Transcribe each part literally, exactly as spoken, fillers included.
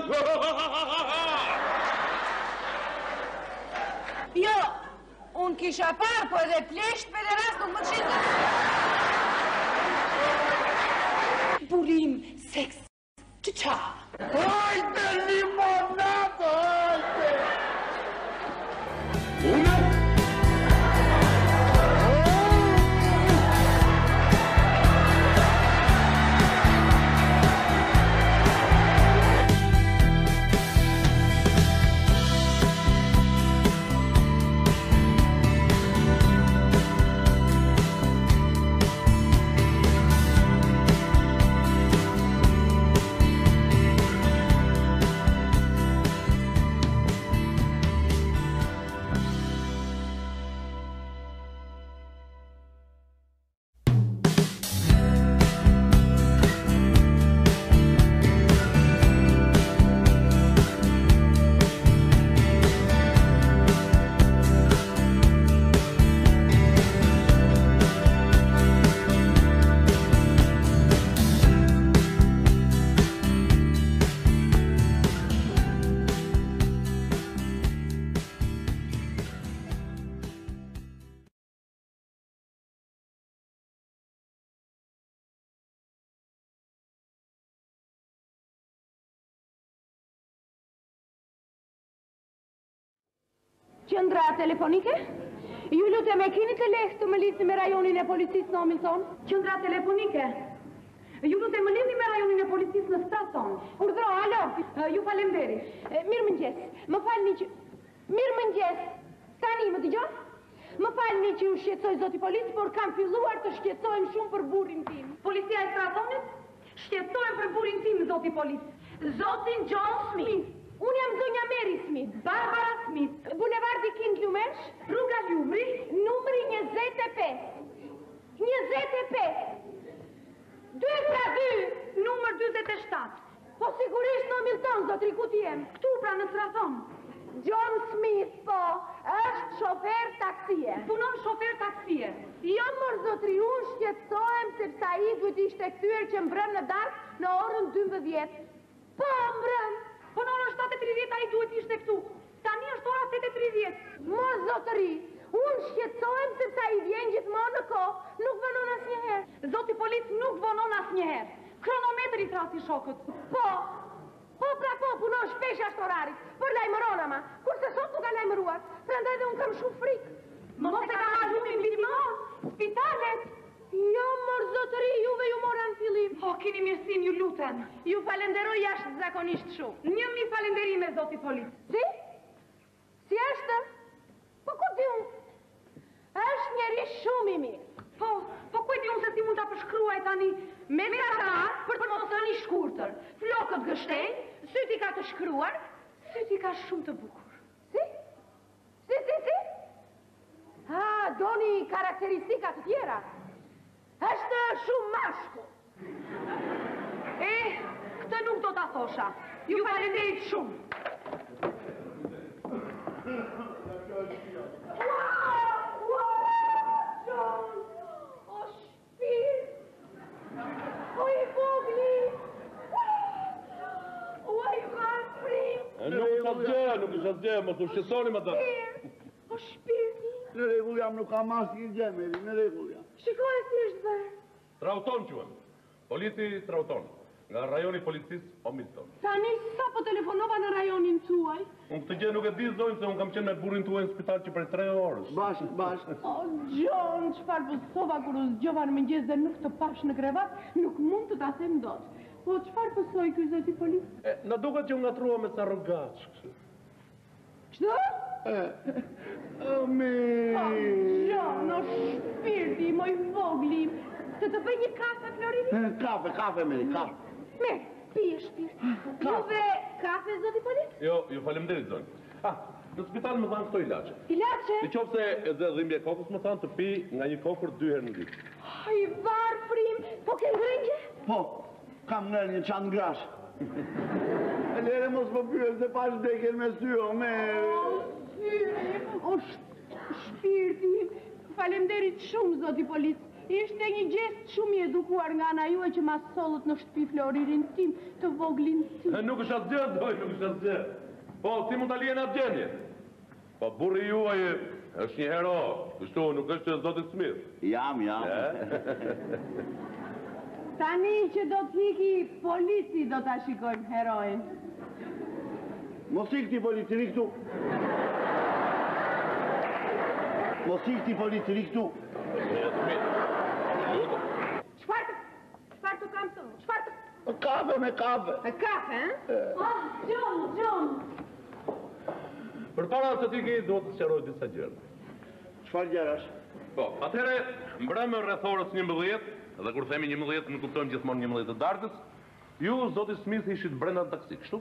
Jo, unë kisha parë, po edhe plesht për e rast nuk më qenë. Burim, seks, që qa? Hajde, limonado, hajde! Unë? Qëndra telefonike? Ju lutem e keni të lehtë të më lidhni me rajonin e policisë në Hamilton? Qëndra telefonike? Ju lutem më lidhni me rajonin e policisë në Staton? Urdhro, alo, ju falemderit. Mirë mëngjes, më falni që... Mirë mëngjes, tani më dëgjon? Më falni që ju shqetësoj zoti polis, por kam filluar të shqetësojmë shumë për burrin tim. Policia e Statonit? Shqetësojmë për burrin tim, zoti polis. Zotin John Smith. Unë jam zonja Mary Smith. Barbara Smith. Bulevardi Kind Lumesh. Rruga Ljumri. Numri njëzet e pesë. njëzet e pesë. dy pra dy. Numër dyzet e shtatë. Po sigurisht në Hamilton, zotri, ku ti jem? Këtu pra në Straton. John Smith, po, është shofer taksie. Punon shofer taksie. Jo, mor, zotri, unë shqetësohem sepse ai duhet ishte kthyer që mbrëm në darkë në orën dymbëdhjetë. Po, mbrëm. Po në orën shtatë e tridhjetë ai duhet ishte këtu. Tani është ora tetë e tridhjetë. Mor, zotëri, unë shqetësohem sepse ai vjen gjithmonë në kohë, nuk vonon asnjëherë. Zoti polis nuk vonon asnjëherë. Kronometri trasi shokët. Po, po pra po, punon shpesh ashtë orarit. Për lajmëron ama, kurse sot nuk ka lajmëruar. Prandaj dhe unë kam shumë frikë. Mos e ka marrë me bitimon, spitalet. Jo, mor, zotëri, juve ju moran fillim. O, kini mirësin, ju lutem. Ju falenderoj jashtë zakonisht shumë. Një mi falenderime, zoti polis. Si? Si është? Po, ku di unë? është njeri shumë i mirë. Po, po ku di unë se si mund ta përshkruaj tani me kata për të mos thënë i shkurtër. Flokët gështej, syti ka të shkruar, syti ka shumë të bukur. Si? Si, si, si? Ah, doni karakteristika të tjera. është shumë mashku. Eh, këtë nuk do t'a thosha. Ju falenderit shumë. Wow, wow, John. O shpirt. O i vogli. O i varfrim. Nuk isha gjë, nuk isha gjë, më të shqetësoni më të. O shpirti. Në regull jam, nuk kam asë një gjemeri, në regull jam. Shikoj si është bërë. Trauton quen. Politi Trauton. Nga rajoni policisë Hamilton. Tani sa po telefonova në rajonin tuaj? Unë këtë gjë nuk e di zonjë se unë kam qenë me burin tuaj në spital që për tre orës. Bashkë, bashkë. O, John, çfarë pësova kur u zgjova në mëngjes dhe nuk të pash në krevat, nuk mund të ta them dot. Po çfarë pësoj ky zoti polis? Na duket që unë ngatrua me sa rrogaç. Çdo? Ame. O, John, o shpirti, moj vogli. Të të bëj një kafe, Florini? Kafe, kafe, Meri, kafe. Mirë, pije shpirt. Juve kafe, zoti polis? Jo, ju falemderit zonjë. Ah, në spital më thanë këto ilaçe. Ilaçe? Në qoftë se edhe dhimbje kokës më thanë të pi nga një kokër dy herë në ditë. Ai varfrim, po ke ngrënje? Po, kam ngrënë një qanë grash. E lere mos më pyet se pash deken me sy, o me... O, sy, o shpirti, falemderit shumë, zoti polis. Ishte një gjest shumë i edukuar nga ana juaj që ma sollët në shtëpi Floririn tim, të voglin tim. Nuk është atë gjë, doj, nuk është atë gjë. Po, ti mund të lijen atë gjendje. Po, burri juaj është një hero, kështu nuk është Zoti Smith. Jam, jam. Tani që do t'hiki polici do t'a shikojmë heroin. Mos ik ti policiri këtu. Mos ik ti policiri këtu. Çfarë? Çfarë të kam thënë? Çfarë të... Kafe me kafe. E kafe, e? Ah, John, John. Për para se ti ki, do të sqaroj disa gjëra. Çfarë gjërash? Po, atëhere, mbrëmë rreth orës njëmbëdhjetë, dhe kur themi njëmbëdhjetë, nuk kuptojmë gjithmonë njëmbëdhjetë të darkës, ju, Zoti Smith, ishit brenda në taksi, kështu?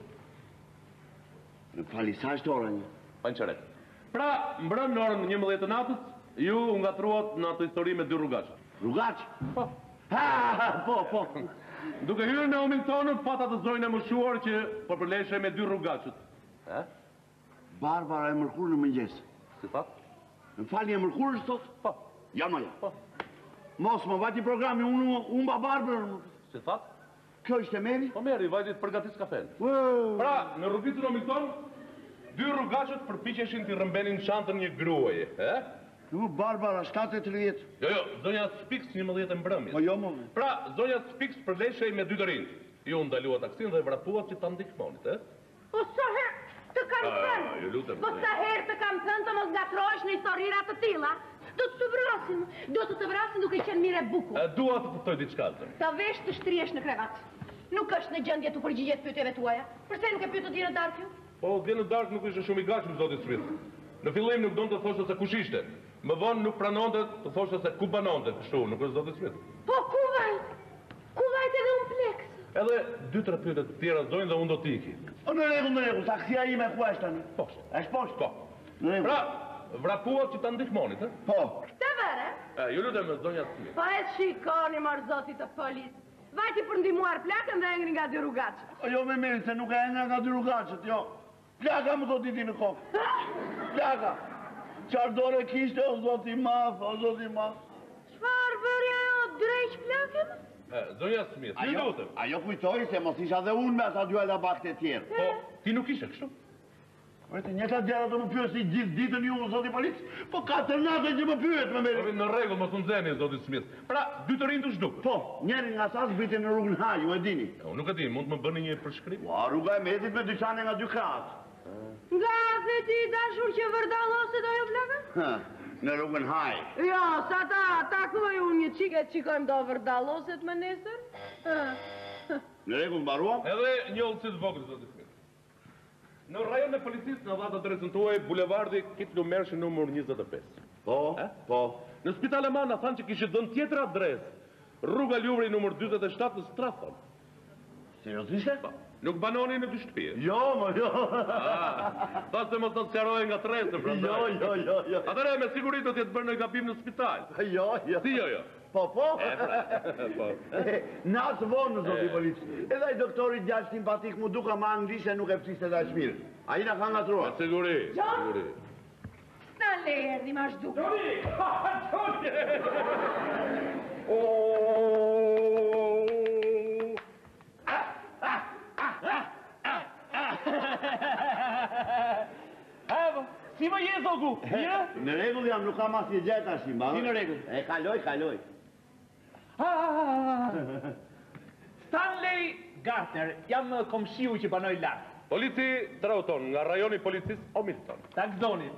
Në fali, sa është ora një? Pa në qerek. Pra, mbrëmë në orën njëmbëdhjetë të natës, ju ngatruat në atë histori me dy rrugaqë. Rrugaqë? Po. Ha, ha, po, po. Duke hyrë në Omiltonët, pata të zojnë e mëshuar që po përleshe me dy rrugaqët. E? Barbara e mërkur në mëngjes. Si thot? Në fali e mërkur është tot? Po. Ja, ma ja. Po. Mos më vati programi, unë unë ba Barbara. Si thot? Kjo është e meri? Po meri, vajtit përgatis kafen. Wow. Pra, në rrugicën Omilton, dy rrugaqët përpiqeshin t'i rëmbenin çantën një gruaje, e? Ju, Barbara, shtatë e tridhjetë. Jo, jo, zonja Spiks njëmbëdhjetë e mbrëmjes. Po jo, më. Pra, zonja Spiks përleshej me dy të rinj. Ju ndalua taksin dhe vrapuat që ta ndihmonit, e? Po sa herë të kam Ah, thënë? ju lutem. Po sa herë të kam thënë të mos ngatrohesh në historira të tilla? Do të të vrasin, do të të vrasin duke qenë mire bukur. E, dua të të thoj diçka zë. Të vesh të shtrihesh në krevat. Nuk është në gjendje të përgjigjet pyetjeve tuaja. Përse nuk e pyet të tjerë darkë? Po, dje në darkë nuk ishte shumë i gatshëm Zoti Smith. Në fillim nuk donte të thoshte se kush ishte. Më vonë nuk pranonte të thoshte se ku banonte, kështu, nuk është Zoti Smith. Po ku vajt? Ku vajt edhe unë pleks? Edhe dy tre pyetje të tjera zonjë dhe unë do t'iki. O, në rregull, në rregull, taksia ime ku është tani? Poshtë. Është poshtë? Po. Në rregull. Pra, vrapuat që ta ndihmonit, e? Po. Këtë vere? E, ju lutem me zonja Smith. Po e shikoni marë zotit të polis. Vajti për ndimuar plakën dhe engri nga dy rrugaqë. O, jo me mirë, se nuk e nga nga dy rrugaqët, jo. Plaka më do t'i në kokë. Plaka. Qarë dore kishte, o zoti maf, o zoti maf. Qfarë bërja jo drejq plakën? E, zonja Smith, ju Ajo, lutem. ajo kujtoj se mos isha dhe unë me ata dy ala bakte tjerë. Po, ti nuk ishe kështu? Vete, njëta gjera të më pyet si gjithë ditën ju, o zoti polis, po katër natë që më pyet më Po, meri. në rregull, mos u nxeni Zoti Smith. Pra, dy të rinj të zhduk. Po, njeri nga sa zbritin në rrugën haj, ju e dini. Unë nuk e di, mund të më bëni një përshkrim? Ua, rruga e metit me dyqane nga dy kratë. Nga the ti dashur që vërdaloset ajo plaka? Ha, në rrugën haj. Jo, sa ta takoj unë një qike të qikojmë do vërdaloset më nesër? Në rregull mbaruam? Edhe një ullësi të vogël, Zoti Smith. Në rajon e policisë në dhatë adresën tuaj, bulevardi Kitlu Mershi numër njëzet e pesë. Po, Eh? po. Në Spital e Man na thanë që kishte dhënë tjetër adresë. Rruga Ljuvri numër dyzet e shtatë në Strathon. Seriozisht? Po, nuk banoni në dy shtëpi. Jo, më jo. Ah, Tha se mos të sqaroj nga tresën, prandaj. Jo, jo, jo, jo. Atëherë me siguri do të jetë bërë në gabim në spital. Jo, jo. Si jo, jo. Po, po. E, pra. Po. Natë vonë, zoti polic. Edhe ai doktori djalë simpatik mu duka ma anglishe nuk e psiste da shmirë. A i na ka nga Me trua. siguri, me Gjon? siguri. Na le erdi ma shdu. Si më je zogu? Mirë? Në rregull jam, nuk kam asnjë gjë tash, mba. Si në rregull? E kaloj, kaloj. Ah, Stanley Gartner, jam komshiu që banoj lart. Polici Trauton, nga rajoni policisë Omilton. Takzoni.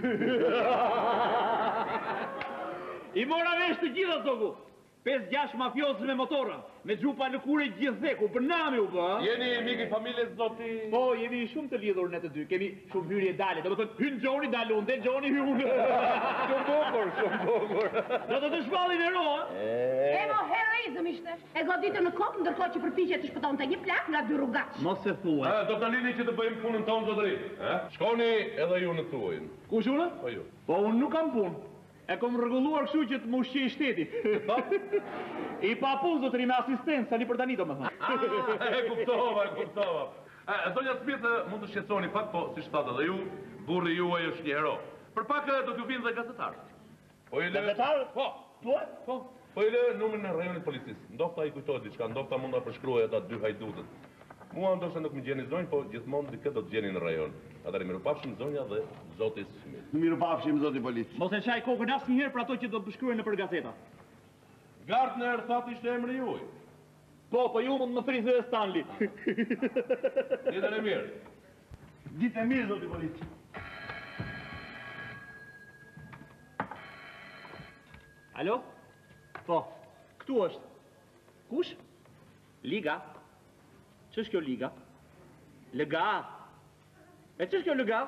I mora vesh të gjitha zogu. pesë gjashtë mafiozë me motora, me gjupa në kure gjithë dheku, për nami u bë. Jeni mik i familjes zoti? Po, jemi shumë të lidhur ne të dy, kemi shumë hyrje dale, do të thënë hynë Gjoni, dalë unë, dhe Gjoni hy unë. Shumë bukur, shumë bukur. Do të të shpallin e roa. E mo heroizëm ishte. E goditën në kokë, ndërkohë që përpiqet të shpëton të një plak nga dy rrugaqë. Mos e thuaj. A, do të lini që të bëjmë punën tonë zotëri. eh? Shkoni edhe ju në tuajin. Kush unë? Po ju. Po unë nuk kam punë. E kom rregulluar kështu që të më ushqej shteti. I pa punë zotëri me asistencë, tani për tani do me thënë. Ah, e kuptova, e kuptova. E, Zonja Smith, mund të shqetësoni pak, po si shtatë edhe ju, burri juaj është një hero. Për pak do t'ju vinë dhe gazetarët. Po i le... Gazetarët? Po. Tua? Po. Po i lë numrin e rajonit policisë. Ndofta i kujtohet diçka, ndofta mund ta përshkruaj ata dy hajdutët. Mua ndoshta nuk më gjeni zonjë, po gjithmonë dikë do të gjeni në rajon. Atëherë mirupafshim zonja dhe zoti Smith. Mirupafshim zoti polic. Mos e çaj kokën asnjëherë për ato që do të përshkruajnë nëpër gazeta. Gardner thotë ishte emri juaj. Po, po ju mund më thrisë dhe Stanley. Ditën e mirë. Ditë e mirë zoti polic. Alo? Po, këtu është. Kush? Liga. Ç'është kjo liga? Lega. E ç'është kjo lega?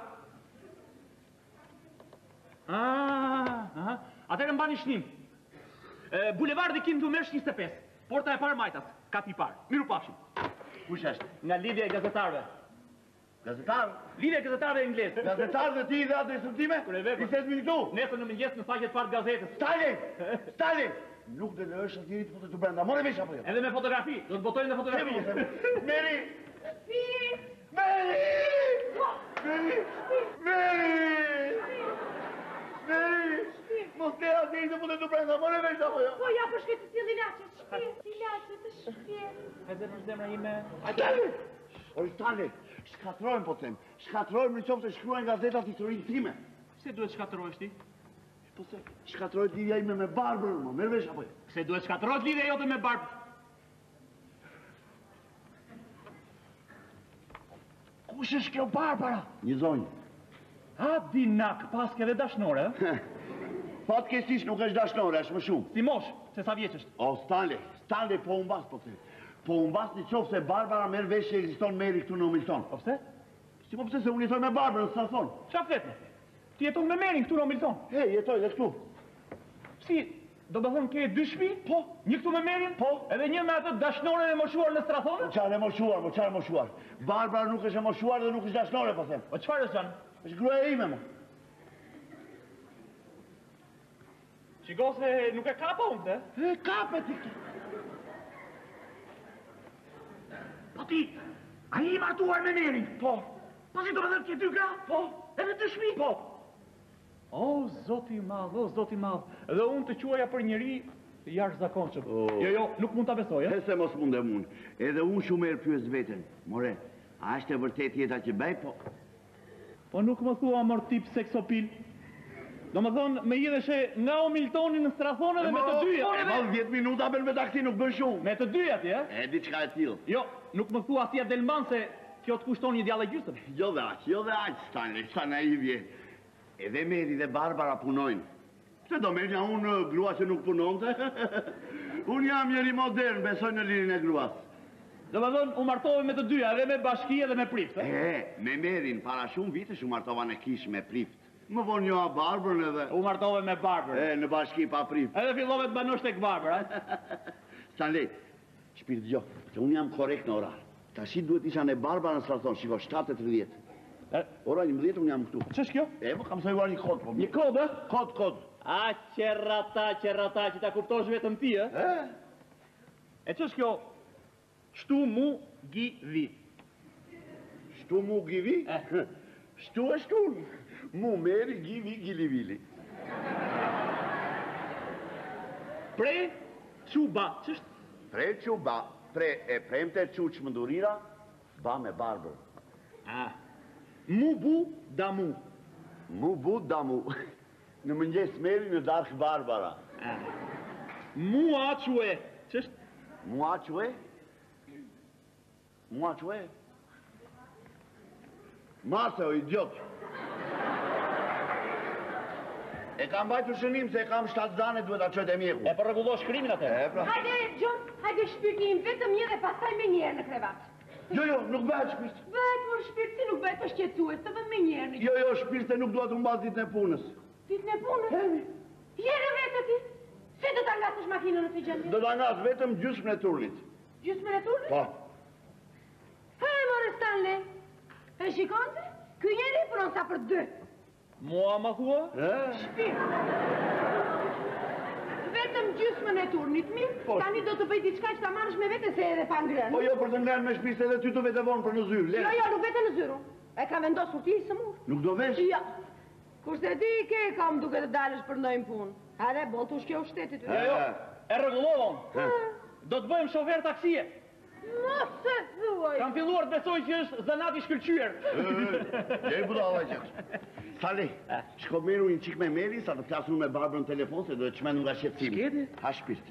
Ah, aha. Atëherë mbani shnim. E, Bulevardi Kintu Mersh njëzet e pesë. Porta e parë Majtas, kati i parë. Mirupafshim. Kush është? Nga lidhja e gazetarëve. Gazetar? Lidhja e gazetarëve inglez. Gazetar dhe ti dhe adresën time? Kur e vepër. I ses mi këtu? Nesër në mëngjes në faqet parë të gazetës. Stali! Stali! Nuk dhe lësh atë njëri të fotot të brenda. More vesh apo jo? Edhe me fotografi, do të botojnë në fotografi. Meri! Meri! Meri! Meri! Meri! Mos te atë njëri të fotot të brenda. More vesh apo jo? Po, ja për shkëtë të ilaçet, shpirë, ilaçet të shpirë. Edhe në zemra ime. Stali! O, Stali! Shkatrojmë po them. Shkatrojmë në qoftë të shkruajnë gazetat historinë time. Pse duhet shkatërrohesh ti? Po se shkatrojt lidhja ime me Barbarën, më merr vesh apo jo? Pse duhet shkatërrohet lidhja jote me Barb? Kush është kjo Barbara? Një zonjë. A dinak, paske edhe dashnore, e? Fatkeqësisht nuk është dashnore, është më shumë. Si mosh, se sa vjeç është? O, Stanley, Stanley po umbas po them. Po umbas në qoftë se Barbara merr vesh që ekziston Meri këtu në Milton. Po pse? Si po pse se unë jetoj me Barbarën, sa thon? Çfarë flet? Ti jeton me Merin këtu në Milton. He, jetoj dhe këtu. Si, do të thonë ke dy shtëpi? Po. Një këtu me Merin? Po. Edhe një me atë dashnore e moshuar në Strathonë? Çfarë e moshuar, po çfarë moshuar? Barbara nuk është e moshuar dhe nuk është dashnore, po them. Po çfarë është janë? Është gruaja ime më. Shiko se nuk e kapa unë, se? E kapet ti këtu. Po ti, a i martuar me Merin? Po. Po si do të thëtë ke dy gra? Po. Edhe dy shtëpi? Po. O, zoti i madh, o, zoti i madh. Dhe unë të quaja për njëri jashtëzakonshëm. O. Jo, jo, nuk mund ta besoj, E e? se mos mundem unë. Edhe unë shumë herë pyes veten. More, a është e vërtet jeta që bëj, po? Po nuk më thua mor tip seksopil. Do më thonë, me jedheshe nga o Miltoni në Strathonë dhe me të dyja. E mos dhjetë minuta bën me taksi nuk bën shumë. Me të dyja ti, e? E diçka e tillë. Jo, nuk më thua si Adelman se kjo të kushton një djallë e gjysëm. Jo dhe aq, jo dhe aq, Stanley, sa naivje. Edhe Meri dhe Barbara punojnë. Pse do merrja unë grua që nuk punonte? Unë jam njëri modern, besoj në lirin e gruas. Do më thonë, u martove me të dyja, edhe me bashki edhe me prift, e? E, me Merin, para shumë vitesh u martova në kish me prift. Më vonë njoha Barbarën edhe... U martove me Barber. E, në bashki pa prift. Edhe fillove të banosh tek Barber, e? Stanley, shpirt dëgjoj, që unë jam korrekt në orar. Tashi duhet isha në Barbara në Straton, shiko, shtatë e tridhjetë. Ora njëmbëdhjetë unë jam këtu. Ç'është kjo? E, po kam sajuar një kod, po. Një kod, e? Kod, kod. A, qerrata, qerrata, që ta kuptosh vetëm ti, e? E? E ç'është kjo? Shtu mu gi vi. Shtu mu givi? Eh. Shtu e shtu. Mu Meri givi gilivili. Pre, quba, ç'është? Pre që ba, pre e premte që që mëndurira, ba me Barber. Ah. Mu bu da mu. Mu bu da mu. Në mëngjes Meri, në darkë Barbara. Ah. Mua çue, ç'është? Mua që e? Mua që e? Mase o idiot. E kam bajtu shënim se e kam shtatë zane duhet a qëtë e mjeku. E për rregullo shkrimin atë. E, pra. Hajde, John, hajde shpirtim, vetëm një dhe pastaj me njerë në krevat. Jo, jo, nuk bëhet shpirt. Bëhet për shpirti, nuk bëhet për shqetësues, të vëm me njerë një. Jo, jo, shpirt se nuk duhet të mbas ditën e punës. Ditën e punës? Jere vetë ti. Se do ta ngasësh makinën në Figjendje? Do ta ngas vetëm gjysmën e turnit. Gjysmën e turnit? Po. He, more Stanley. E shikonte? Ky njeri punon sa për dy. Mua ma thua? E? Vetëm gjysmën e turnit, mirë? Po. Tani do të bëj diçka që ta marrësh me vete se edhe pa ngrënë. Po jo, për të ngrënë me shpirt edhe ty të vete vonë për në zyrë. le. Jo, jo, nuk vete në zyru. E ka vendosur ti së mur. Nuk do vesh? Ja. Kurse ti ke kam duke të dalësh për ndojmë punë. Are, botush kjo shtetit. Jo, jo, e rregullovon. Do të bëjmë shofer taksie. Mos se thuaj. Kam filluar të besoj që është zanat i shkëlqyer. Gjej budalla që. Sali, shko meru një qik me meri, sa të plasë unë me barbër në telefon, se do të qmenu nga shqetësimi. Shketi? Ha shpirt.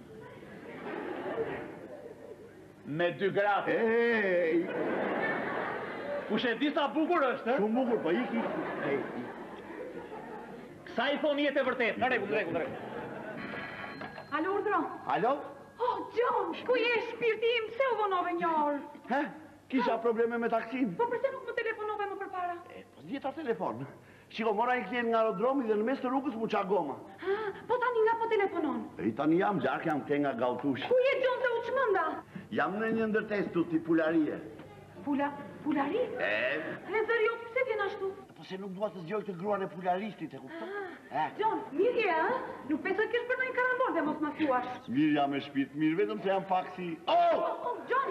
Me dy gratë. Ej, Kush e di sa bukur është, ë? shumë bukur, po ik, ik. Ej, ik. Sa i thoni jetë e vërtet? Në rregull, në rregull, në rregull. Alo, urdhro. Alo? Oh, John, ku je shpirti im, pse u vonove një orë? He? Kisha probleme me taksin? Po përse nuk më telefonove më përpara? E, po zgjeta telefon. Shiko, mora një klient nga aerodromi dhe në mes të rrugës mu qa goma. Ah, po tani nga po telefonon? E, tani jam gjark, jam ke nga gautush. Ku je, John, se u çmenda? Jam në një ndërtes të tipularie. Pula, pulari? E, E zëri joti, pse vjen ashtu? po se nuk dua të zgjoj të gruan e pularistit, e kupton? E, John, mirë je, ha? Nuk besoj kesh për ndonjë karambol dhe mos ma thuash. mirë jam e shpirt, mirë, vetëm se jam pak si... Oh! Oh, oh, John!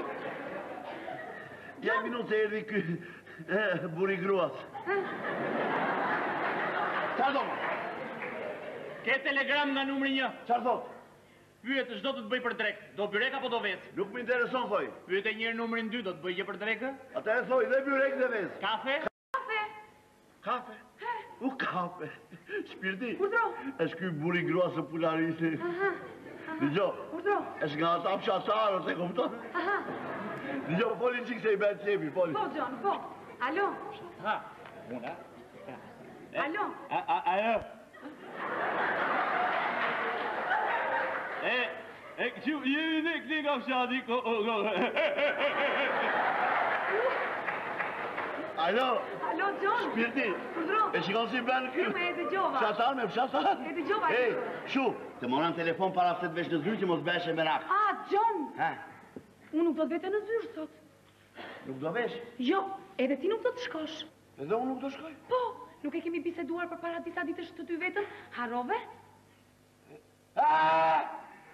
Ja minutë se erdi ky... e, buri gruas. Qa do më? Ke telegram nga numri një. Qa thot? Pyet çdo të të bëj për drek. Do byrek apo do ves? Nuk më intereson, thoj. Pyet e njëri numrin dy, do të bëj gjë për drekë? Atëherë thoj, dhe byrek dhe vez. Kafe? Kafe! Kafe? U kafe. Shpirti. Urdhro. Është ky buri gruas së pularistit. Dëgjo, Urdhro. është nga ata fshatarët, e kupton? Aha. Dëgjo, folin qik se i bërë qepi, folin. Po, John, po. Alo, Ha, una. alo. A, a, ajo. E, e, që jemi në këti ka fshati, ko, ko, ko. Alo, Alo, John. shpirti. Urdhro. E shikon si bërë kjo? Me e dëgjova. Fshatar me fshatar. E dëgjova. Ej, shu, të moran telefon para se të vesh në zyrë që mos beshe me rak. Ah, John! Ha, Unë nuk do të vete në zyrë sot. nuk do vesh? Jo, edhe ti nuk do të shkosh. Edhe unë nuk do shkoj. Po, nuk e kemi biseduar për para disa ditësh të dy vetëm. Harove? Ah!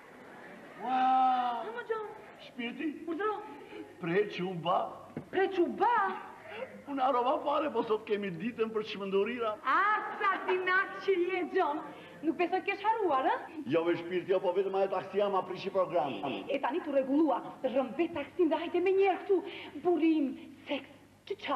Wow! Ama, John. Shpirti, Urdhro. pre që unë ba. Pre quba. Unë arova fare, po sot kemi ditën për çmendurira. Ah, sa ti natë që je, John. Nuk besoj kesh haruar, ë? Jo me shpirti, jo, po vetëm ajo taksia ma prishi program. E tani të regulua, rëmbe taksin dhe hajte me njerë këtu. Burim, seks, që qa.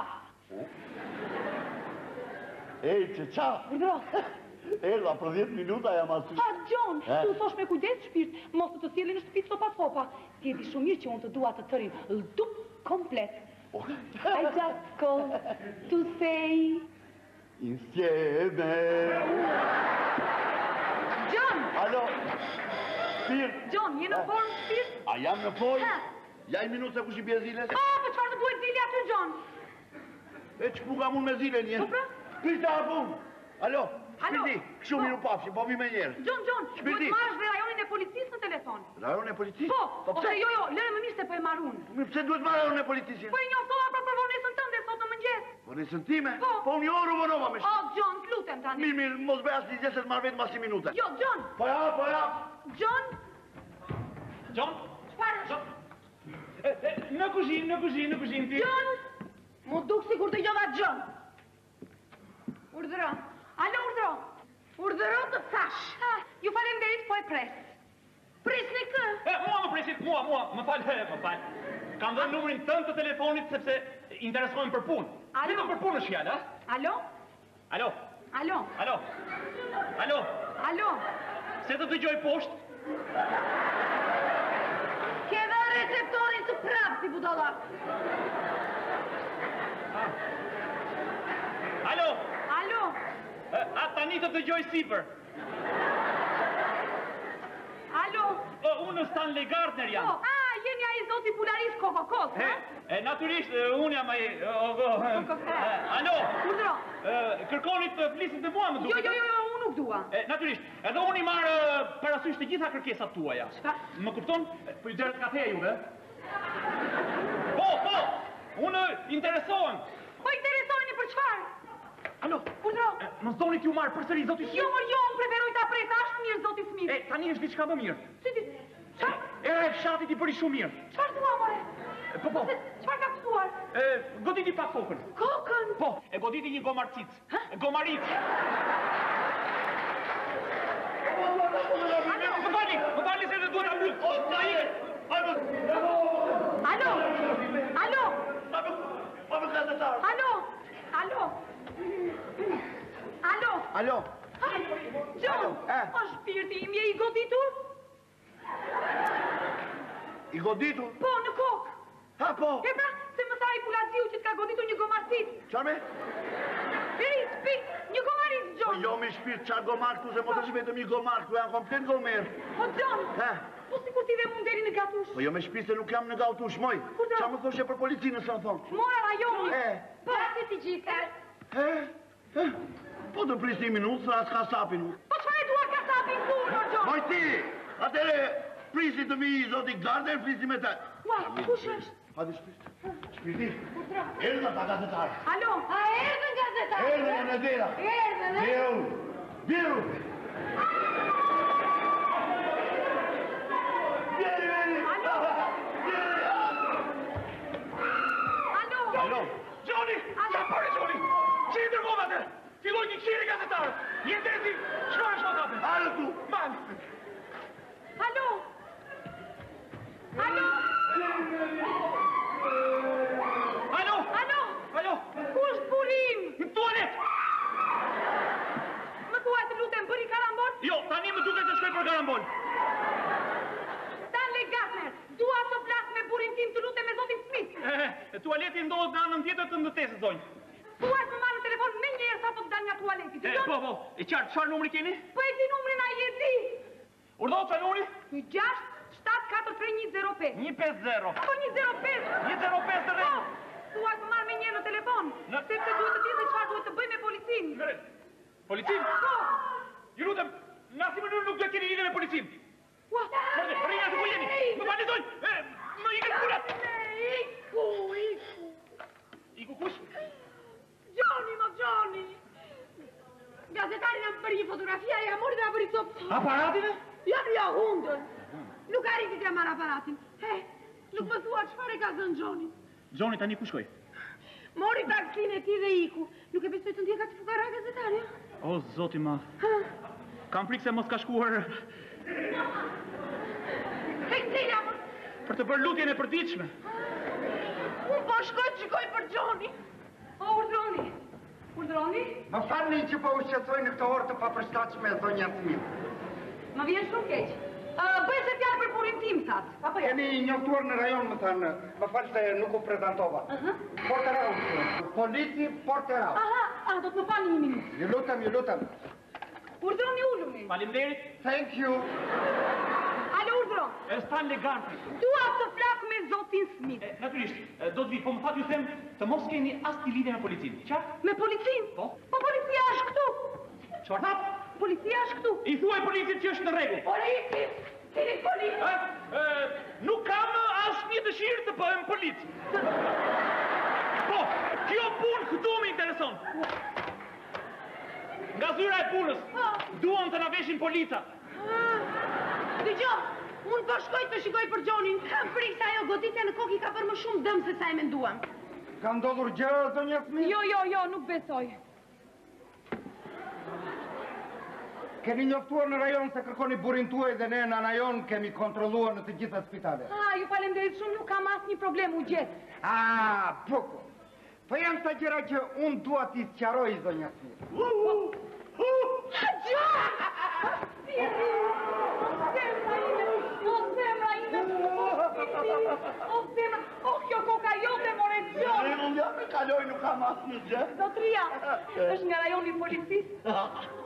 Ej, që qa? Urdhro. Erda, për dhjetë minuta jam aty. Ah, John, Eh? tu thosh me kujdes shpirt, mos të të sjellin në shtëpi sopa sopa. Ti e di shumë mirë që unë të dua të tërin ldup komplet. I just call to say... Insieme. John! Alo, shpirt. John, je në formë shpirt? A jam në poj? Ha. Ja i minutë se ku shi bje ziles. Ah, po çfarë të duhet zili aty, John? E që puka mun me zile njerë. Po pra? Pita apun. Alo, Alo. shpirti, kështu Po. miru pafshi, po vi me njerë. John, John, duhet Shpirti. marrësh dhe rajonin e policisë në telefon. Rajon e policisë? Po, Po ose pse? jo, jo, lëre më mirë se po e marr unë. Mi pse duhet marrë rajon e policisë? Po e njoftova për përvonesën tënde sot në mëngjes. Po në sëntime? Po. Po unë një orë u vonova me shpirti. Oh, John, të lutem tani. Mirë, mirë, mos bëja si gjeset marrë vetë masi minute. Jo, John, Po ja, po ja. John, John? çfarë? John? E, e, Në kuzhinë, në kuzhinë, në kuzhinë ti. John, mu duk sikur të gjova John. Urdhëro. Alo, urdhëro. Urdhëro të thash. Ha, ju falemderit, po e pres. Presni kë? E, mua më presit, mua, mua, më fal, e, më fal. Kam dhënë numrin tënd të telefonit sepse interesohem për punë. Alo? Vetëm për punë është fjala, a? Alo? Alo, Alo? alo, alo, Alo? se të dëgjoj poshtë? Ke dhe receptorin të prapë si budalla. Alo, Alo? e, a tani të dëgjoj sipër? Alo? O, unë Stanley Gardner Po, jam. a, jeni a i zoti pularis kokokos, E, ha? e natyrisht, e, unë jam ai, e, o, o, e, e, alo, Urdhëro. e, kërkoni të flisit me mua, më Jo, duket. jo, jo, jo, unë nuk dua. E, natyrisht, edhe unë i marrë e, parasysh të gjitha kërkesat tuaja. Çfarë? Më kupton? E, Po i derët kafeja juve? Po, po, unë interesohem. Po interesojni për çfarë? Alo, Urdhëro. e, më zdoni t'ju marrë përsëri zoti Jo, Smith? mor, jo, unë preferoj ta pres, ashtë mirë, zoti Smith. E, tani është diçka më mirë. Si ti, çfarë? Era e fshatit i bëri shumë mirë. Çfarë thua, more? E, Po, po, Se, çfarë ka pësuar? e, goditi pak kokën. Kokën? Po, e goditi një gomarcic. Ha? Gomaric. Më falni, më falni se dhe duhet ta mbyll. Ta ikë. Alo? Alo? Pa më gazetar. Alo? Alo? Alo? Alo? Gjon, Eh. o shpirti im je i goditur? I goditur? Po, në kokë. Ha, po. E pra, se më tha i Pulaziu që t'ka goditur një gomarcit. Qarme? Peri, spik, një gomarit, Po Gjon. jo me shpirt, qarë gomark tu, se më të është vetëm i gomark, tu janë komplet gomer. Po, Gjon, Ha? po si kur ti dhe mund deri në gatush. Po jo me shpirt, se nuk jam në gautush, moj. Kur do? Qa më thoshe për policinë, së në thonë? Mora rajoni. E. Po, ati ti gjithë. E? E? Po të prisni minutë, së asë ka sapin. Po qëfar e duar ka sapin kur, o Gjon? Moj ti, atere, prisni të mi i zoti Garden, prisni me ta. Ua, kush është? Hadi shpirt. Shpirti. Erdhën ta gazetar. Alo? A erdhën gazetar? Erdhën në dera. Erdhën, e? Biru. Biru. Vjeri, vjeri. Alo? Alo? Alo. Gjoni! Qa pare Gjoni! Që i dërgove atë? Filloj një qiri gazetarë! Jenë dreti! Shkore shkotate! Alo tu. Man! Alo? Alo? Alo! Alo? Alo! Ku është burim? Në tualet! Më thuaj të lutem, bëri karambol? Jo, tani më duke të shkoj për karambol. Stanley Gardner, dua të flas me burin tim të lutem me zotin Smith. E, tualeti ndodhet në anën tjetër të ndëtesës, zonjë. Thuaj të më marrë në telefon me njerë sa po të dal nga tualeti. E, po, po, e qartë, qarë numri keni? Po e di numrin a je di? Urdo, qa numri? Një gjashtë, shtatë, katër, tre, një, zero, pesë. një pesë zero. Po një zero pesë. një zero pesë të Po, rejtë. thuaj të marrë me njerë në telefon. Në- Sepse duhet të di se çfarë duhet të bëj me policin. Në rejtë. Policim? Po, Ju lutem, në asnjë mënyrë nuk do të keni lidhje me policim. ua. Mërde, rrinja të ku jeni. Më falni zonjë. E, më ikën kurat. Iku, iku. Iku kush? Gjoni, më Gjoni. Gazetarin e më bëri një fotografia e amori dhe a bëri top. Aparatin e? Janë ja hundën. Nuk arriti të marr aparatin. He, nuk më thua çfarë e ka zënë Gjoni. Gjoni, tani ku shkoj? Mori taksin e ti dhe iku. Nuk e besoj të ndjeka si fukara gazetari. O, zoti ma. Ha? Kam frikë se mos ka shkuar Tek cila më? për të bërë lutjen e përditshme. Unë po shkoj të shikoj për Gjoni. O, urdroni. Urdroni? Më falni që po ushqetësoj në këtë orë të papërshtatshme e zonja Smith. Më vjen shumë keq. Uh, bëj se fjalë për burin tim, thatë. Apo jo? Jeni njoftuar në rajon, më thanë, më falë se nuk u prezentova. Aha. Porterau, polici Porterau. Aha, ah, do të më falni një minutë. Ju lutem, ju lutem. Urdroni uluni. Faleminderit. Thank you. Alo, urdron. E Stanley Gardner. Dua të flak me zotin Smith. E, Natyrisht, e, do të vi, po më fat ju them të mos keni asnjë lidhje me policinë. Qartë? Me policin? Po. Po policia është këtu. Çfarë thap? Policia është këtu. I thuaj policit që është në rregull. Polici! Cili polici? E, e, nuk kam asnjë dëshirë të bëhem polic. Po, kjo punë këtu më intereson. Nga zyra e punës, duam të na veshin polica. Ah, Dëgjoj, unë po shkoj të shikoj për Gjonin. Kam frikë se ajo goditja në kokë i ka bërë më shumë dëm se sa e menduam. Ka ndodhur gjë, zonja Smith? Jo, jo, jo, nuk besoj. Keni njoftuar në rajon se kërkoni burin tuaj dhe ne në anajon kemi kontrolluar në të gjitha spitalet. Ah, ju falemderit shumë, nuk kam asnjë problem u gjet. Ah, bukur. Po janë sa gjëra që unë dua t'i sqaroj, zonja Smith. Gjon! O zemra ime, o zemra ime, o zemra, o kjo koka jote, more Gjon! E, unë jam e kaloj, nuk kam asë një gjë. Zotria, është nga rajoni i policisë.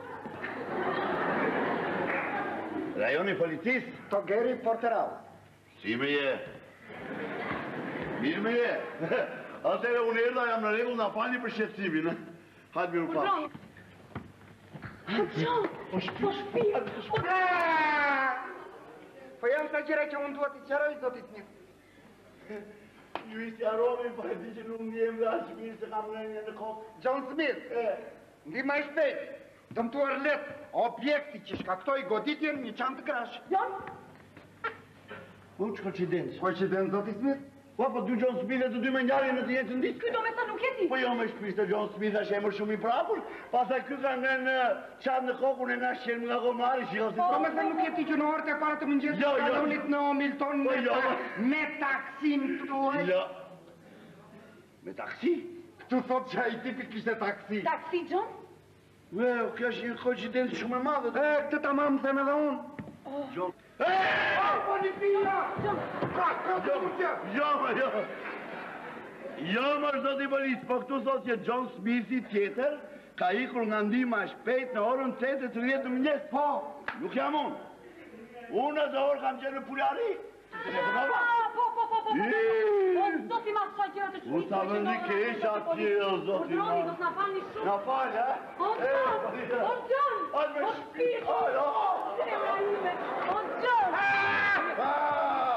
Rajoni policis? Togeri Porterau. Si me je? Mirë me je? Atere unë erda jam në regull, na falni për shqetsimin. Hajtë mirë pa. Urdron. O Gjon, po shpirt. Ah! Po janë sa gjëra që unë dua t'i sqaroj, zoti Smith. Ju ishte aromi, pa e di që nuk njem dhe ashtë mirë se kam në në kokë. John Smith, ndihma e shpejtë. Dëmtuar let, objekti që shkaktoi goditjen një çantë krash. Gjon? Unë që koincidencë. Koincidencë, zoti Smith? Po, po dy John Smith e të dy me njarë në të jetën ditë? Ky do me thënë nuk e ti. Po jo me shpiste John Smith është emër shumë i prapur, pasaj ky ka nga në qatë në kokun e nga shqenë nga gomari, që jo si Po me thënë nuk e ti që në orët e para të mëngjesit Jo, jo. kalonit në Hamilton Po, me, jo. ta- me taksin tuaj. Jo. Me taksi? Këtu thot që a i tipi kishte taksi. Taksi, John? Ue, kjo është një koincidencë shumë e madhe. E, këtë ta mamë them edhe unë. John... O, policia! Ka, ka të mutja! Jo, më jo. Jo, më është i policë, po këtu thot që John Smithi tjetër ka ikur nga ndima shpejt në orën tetë e tridhjetë në mëngjes. Po, nuk jam unë. Unë atë orë kam qenë në Pulari. Telefonova. Ah, po, po, po, po, po. Ii. O, zoti ma sa gjëra të U sa vëndi keq atje, o zoti ma. Urdroni, do t'na falni shumë. Na falë, ha? O, John! O, John! Ajë me O, shpirë. shpirë! Ajë, o! Zemra ime! O, John! Ah!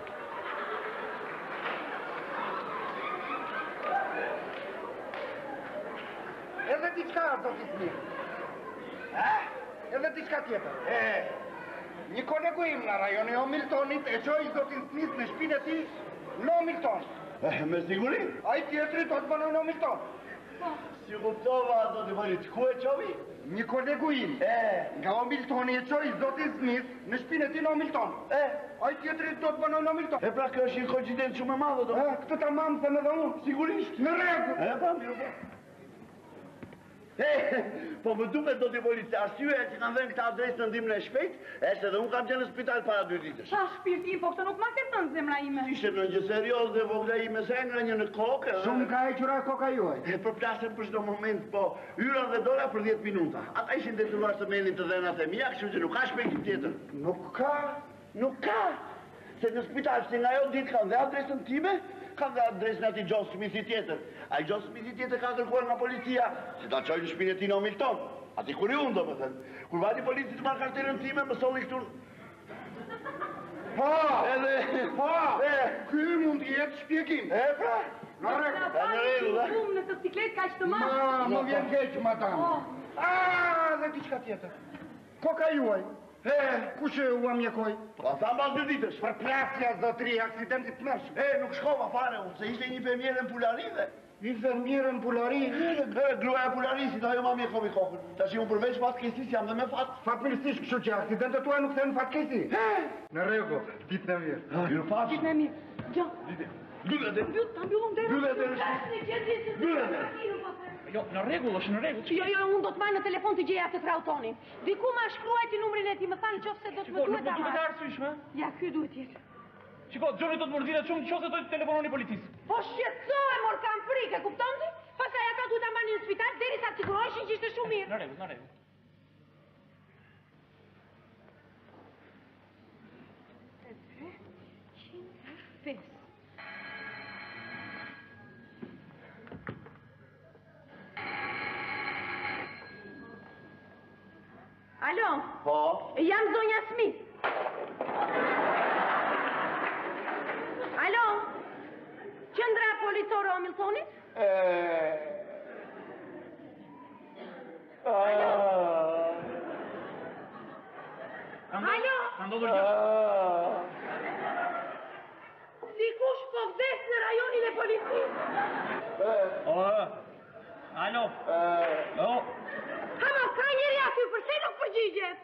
Edhe diçka, zoti Smith. Edhe diçka tjetër. E, Një kolegu im në rajoni Hamiltonit e qoj zotin Smith në shpinë e ti në Hamilton. e, me siguri? A i tjetëri do të bënë në Hamilton. Si kuptova, zoti policë, ku e qovi? Një kolegu im E, nga Hamiltoni e qoj zotin Smith në shpinë e ti në Hamilton. e, A i tjetëri do të bënë në Hamilton. e pra kjo është një koincidencë shumë e madhe, do. E, këtë ta mamë them edhe unë. Sigurisht. Në regu. E, pa, mirë, pa. E, po më duke do t'i policë, arsyeja që kanë dhenë këta adresë në ndimën e shpejt, është edhe unë kam qenë në spital para dy ditësh. Qa shpirti, po këtë nuk ma ke thënë zemra ime. Ishte në gjë serios dhe vogla ime se nga një në kokë. edhe- Shumë ka e qura koka juaj. E përplasën për çdo moment, po yra dhe dola për dhjetë minuta. Ata ishin detyruar të merrnin të dhënat e mia, kështu që nuk ka shpejtim tjetër. Nuk ka. Nuk ka. Se në spital, se nga ajo ditë kanë dhe adresën time, kanë dhe adresën ati John Smithi tjetër. Ai John Smithi tjetër ka kërkuar nga policia, se ta çojnë në shpinën e tij në Hamilton. Ati kur i unë, do më thënë. Kur vati polici të marrë karterën time, më solli këtu. Po, Edhe, po, e, ky mund jetë shpjegim. e pra, Në regu. Na në falni rregull, që e? shumë në të ciklet ka që të Ma, marë. më vjen keq, madam. Oh. A, dhe diçka tjetër. Koka juaj. E, kush e u amjekoj? Po, tha mbas dy ditësh. Për plasja zotri, aksidentit të mërshëm. E, nuk shkova fare unë, se ishte një femjerë në Pularive. Infermierën Pulari. E, gruaja Pularisit, ajo ma mjekovi kokën. Tash unë përveç fatkeqësisë jam dhe me fat. Fatmirësisht kështu që aksidentet tuaj nuk thënë fatkesi. Në rregull, ditë në mirë. Mirë fat. Gjithë me mirë. John, Lyve dhe. mbyll, ta mbyllum derën. Mbyll derën. Mbyll derën. Jo, në rregull, është në rregull. Jo, jo, unë do të marrë në telefon të gjeja të trautonin. Diku ma shkruajti numrin e ti, më thanë qofse do të më Shiko, nuk duhet më ta duhet e marrë. arsyeshme. Ja, ky duhet jetë. Shiko, Gjoni do të mërziret shumë qose do të telefononi policisë. Po shqetësoj, mor kam frikë, e kupton ti? Pastaj ata duhet ta marrin në spital derisa të siguroheshin që ishte shumë mirë. Në rregull, në rregull. Fes. Alo, Po, jam zonja Smith. Alo, qendra policore e Hamiltonit? e... Alo. Alo, Ka ndodhur gjë? dikush po vdes në rajonin e policisë. O, alo. O, Hama, ka njëri aty, përse nuk përgjigjet?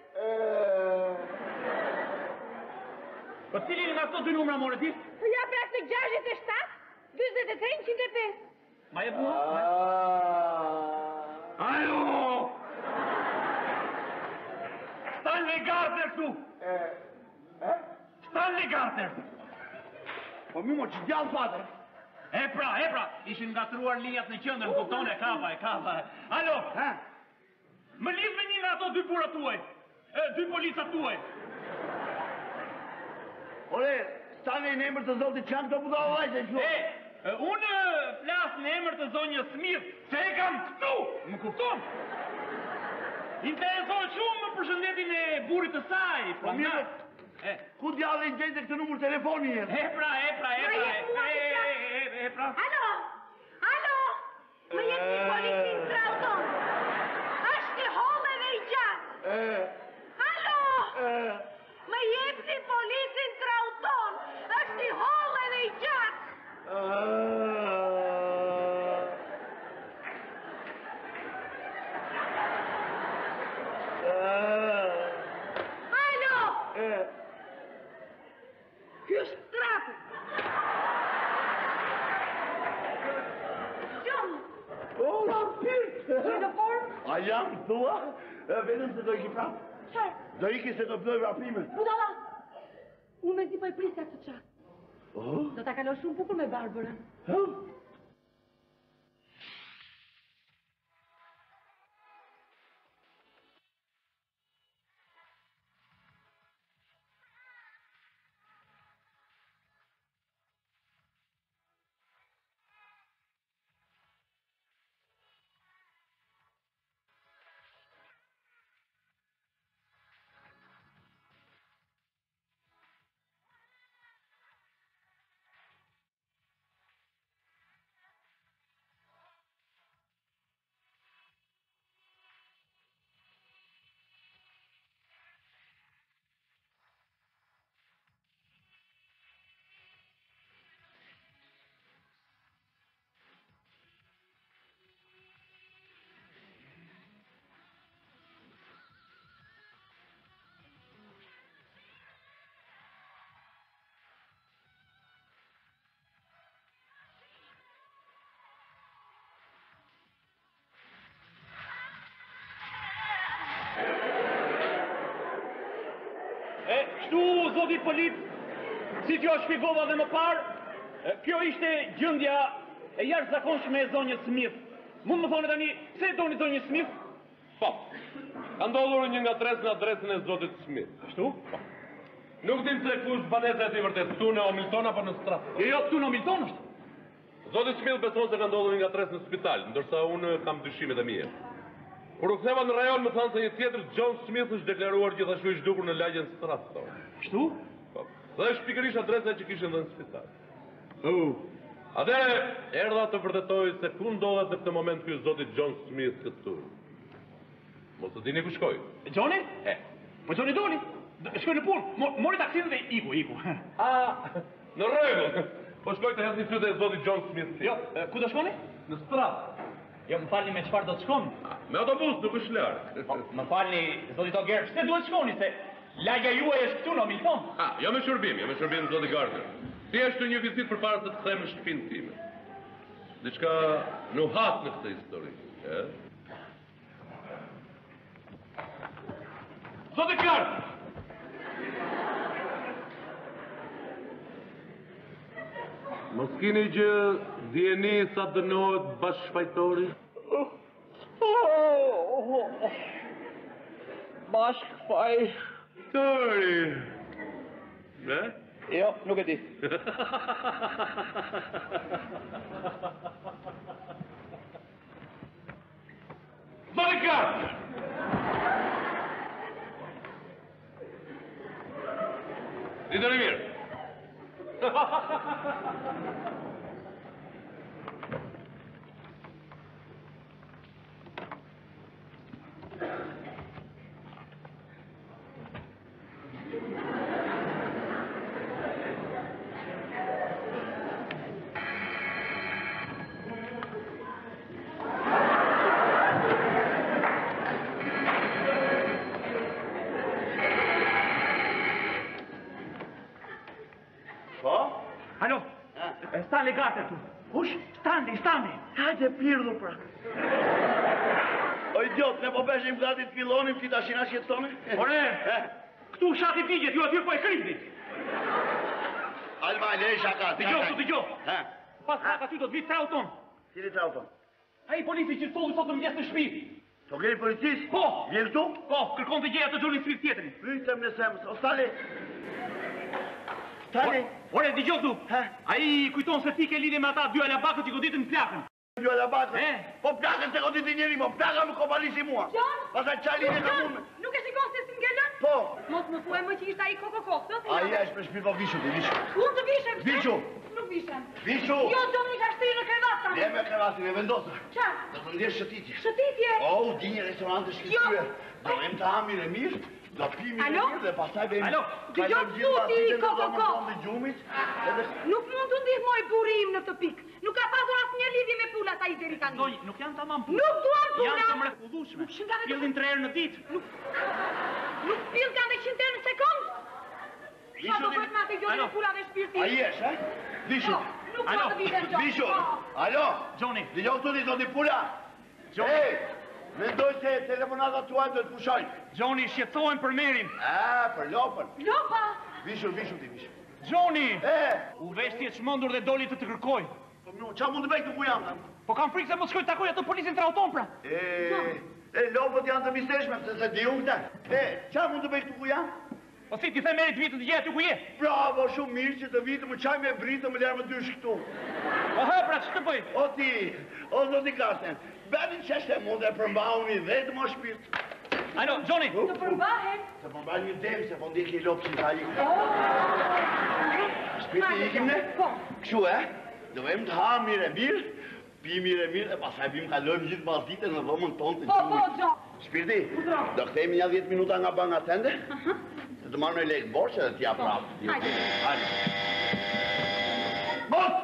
po cili nga këto dy numra more ti? Ja praktik gjashtëdhjetë e shtatë, dyzet e tre, njëqind e pesë. Ma jep mua? Alo! Stanley Gardner këtu! Stanley Gardner! Po mi mo që djallë fate. E pra, e pra, ishin ngatruar linjat në qendër, më kupton e kapa, e kapa. Alo! Ha? Më lidh me një nga ato dy burrat tuaj. E, dy policat tuaj. Ore, stane në emër të zotit qanë të budalë vajtë e E, që. e, unë flas në emër të zonjës Smith, se e kam këtu, më kupton? Intereson shumë më përshëndetin e burit të saj, Po mirë, E, ku djallë i gjejtë këtë numër telefoni jetë? e pra, e pra, e pra, e, e, e, e, e pra. Alo, alo, më jetë një policin trauton. Është i holle dhe i gjatë. Alo, më jetë një policin trauton. Është i holle dhe i gjatë. Ky është traku. Gjon. O, shpirt! Uniform? A jam thua? E vetëm se do iki prapë. Qarë? Do iki se do bloj vrapimet. Budala! Unë me zi po i prisja këtë qatë. Oh? Do ta kalo shumë bukur me Barbarën. Oh? Kështu, zoti polit, si t'jo shpjegova dhe më parë, kjo ishte gjendja e jashtëzakonshme e zonjës Smith. Mund më thoni tani, pse e doni zonjën Smith? Po, ka ndodhur një ngatresë në adresën e zotit Smith. Kështu? Po. Nuk dim se ku është banesa e tij vërtet, këtu në Hamilton apo në Stratford. Jo, jo, këtu në Hamilton është. Zoti Smith beson se ka ndodhur një ngatresë në spital, ndërsa unë kam dyshimet e mia. Kur u ktheva në rajon më thanë se një tjetër John Smith është deklaruar gjithashtu i zhdukur në lagjen Stratford. Kështu? Po. Dhe është pikërisht adresa që kishin dhënë në spital. Oh. Atëherë erdha të vërtetoj se ku ndodhet në këtë moment ky zoti John Smith këtu. Mos e dini ku shkoi. Johnny? E. Po Johnny doli. Shkoi në punë, Mo- mori taksinë dhe iku, iku. A, në rregull. Po shkoj të hedh një fytyrë e zotit John Smith. Jo, e, ku do shkoni? Në Stratford. Jo, më falni me çfarë do të shkoni? Me autobus, nuk është larg. Po, më falni, zoti Toger, pse duhet shkoni se lagja juaj është këtu në Hamilton? Ah, jo me shërbim, jo me shërbim zoti Gardner. Thjesht një vizitë përpara se të kthehem në shtëpinë time. Diçka nuhat në këtë histori, e? Zoti Gardner! Mos keni gjë djeni sa dënohet bashkëfajtori? Bashkëfaj. Tori. Ne? Jo, nuk e di. Zoti Gardner! Ditën e mirë. Alo, Stanley Gardner tu. Kush? Stanley, Stanley. Hajde pirdu pra. O idiot, ne po beshim gati të fillonim ti tashina shqetësoni? Ore, këtu shati digjet, ju aty po e kripni. Alma, le shaka. Dëgjoj, tu dëgjoj. Ha? Pas pak aty do të vi tre auton. Cili të auton? Ai polici që solli sot në mëngjes në shtëpi. To keni policis? Po. Vjen këtu? Po, kërkon të gjejë atë Johnny Smith tjetrin. Pyetëm në sems. O Stali. Stali. Ore, dëgjoj tu. Ha? Ai kujton se ti ke lidhje me ata dy alabakët që goditën plakën. Jo la bakë. E? Po plakën se goditi njeri, po plaka më kopalisi mua. Gjon? Pastaj çali në kamun. Nuk e shikon se si ngelën? Po. Mos më thuaj më që ishte ai kokokokë, të Ai është për shtëpi po vishu, po vishu. Unë të vishem. pse? Vishu. Nuk vishem. Vishu. Jo, do më ka shtirë në krevat tani. Ne me krevatin e vendosur. Qa? Do të ndjesh shëtitje. Shëtitje? Oh, di një restorant të shkëlqyer. Do em të hamin e mirë, do pimi e Alo? mirë dhe pastaj vemi. Alo? Dëgjoj tuti, kokoko. Në gjumit. Edhe Nuk mund të ndihmoj burri im në këtë pikë. Nuk ka pasur asnjë lidhje me pulat ai deri tani. Zonj, nuk janë tamam punë. Nuk duam puna. Janë të mrekullueshme. Nuk shëndan e Pillin tre herë në ditë. Nuk pill kanë të qindë në sekond. Qa do bëhet me atë radion e pula dhe shpirti. A jesh, e? Vishu. Jo, nuk Alo, po të vitem Gjoni. Vishu. Po. Alo. Gjoni. Dëgjoj këtu ti zoti Pula. Gjoni. Ej, mendoj se telefonata tuaj do të pushojnë. Gjoni, shqetësohem për Merin. A, për lopën. Lopa! Vishu, vishu ti, vishu. Gjoni! E, U veshti e çmendur dhe doli të të kërkoj. po më, qa mund të bëj këtu ku jam? tam? Po kam frikë se mos shkoj të takoj atë polisin trauton pra. E, e, lopët janë të misteshme, se se di unë këta. E, qa mund të bëj këtu ku jam? Po si ti the Merit vitë të gjetë ty ku je? Bravo, shumë mirë që të vitë më qaj me britë më lërë më dysh këtu. Po hë, pra që të bëj? O ti, o zoti Karsten, benin qeshte mund e përmbauni dhe të më shpirt. Alo, Gjoni! Të përmbahen. Se përmbaj një dem, se po ndikë i lopë që ta ikim. Shpirti ikim ne? Po. Kështu e, dëvem të ha mire mirë, pi mire mirë, e pasaj pim kalojmë gjithë bazite në dhomën tonë të Po, po, gjumë. Gjo. Shpirti, do këthejmë një dhjetë minuta nga banga tende, se të marrë në lekë borqë dhe t'ja prapë. Hajde. Hajde. Mot!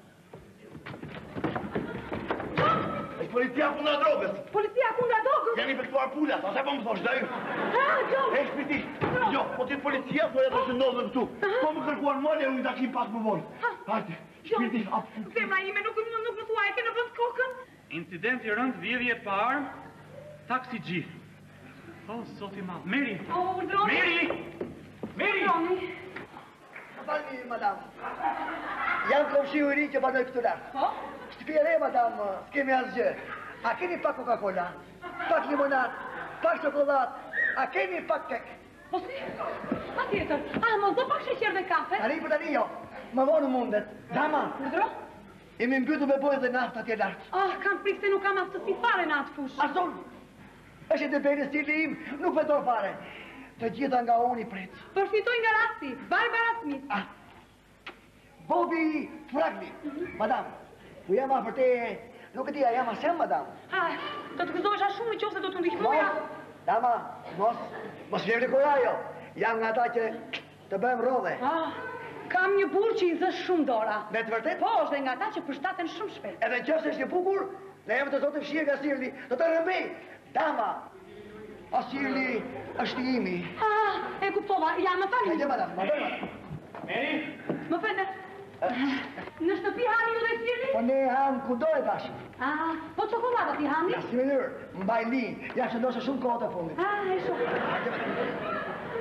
Është policia kundra drogës. Policia kundra drogës. Jemi përktuar pullat, ase po më thosh dhe ju. Ha, Gjo. E shpiti, jo, po ti policia thoja të që ndodhën këtu. Po më kërkuar mële e unë të kim pak më volë. Hajde, shpiti, ap. Zemra ime nuk nuk nuk më thua e ke në vend kokën. Incidenti rënd vjedhje e parë, taksi G. O, zoti madh. Meri! O, Urdroni. Meri! Meri! Urdroni. Falni, madam. Jam komshiu i ri që banoj këtu lartë. Po? Shtëpia e re, madam, s'kemi asgjë. A keni pak Coca-Cola, pak limonat, pak çokoladë, a keni pak kek? Po si? Pa tjetër. A, mos do pak sheqer dhe kafe? Tani për tani jo, më vonë mundet. Dama, Urdro? jemi mbytur me bojë dhe naftë atje lartë. Ah, kam frikë se nuk kam aftësi fare në atë fushë. Ason, është të bejnë stili im, nuk vetoj fare. Të gjitha nga unë i pret. Përfitoj nga rasti, Barbara Smith. Ah, Bobby Fragli, madam, ku jam a për te, nuk e di a jam asem, madam. Ha, do të gëzohesha shumë në qoftë se do të ndihmoja. Mos, dama, mos, mos vjen në korajo. Jam nga ta që të bëjmë rodhe. Ah, kam një burr që i zë shumë dora. Me të vërtet? Po, është dhe nga ta që përshtaten shumë shpejt. Edhe në qëfë është një bukur, dhe jam të zotë fshirë nga Sirli, do të rëmbej. Dama, o Sirli është i imi. Ah, e kuptova. Ja, më Ka falni. gjë, madam, më bëj, madam. Meri! Më falni. Në shtëpi hani ju dhe Sirli? Po ne ham kudo e bashkë. Ah, po çokoladët i hani? Në si mënyrë, mbaj li, ja që ndoshe shumë kohë të fundit. Ah, e shumë.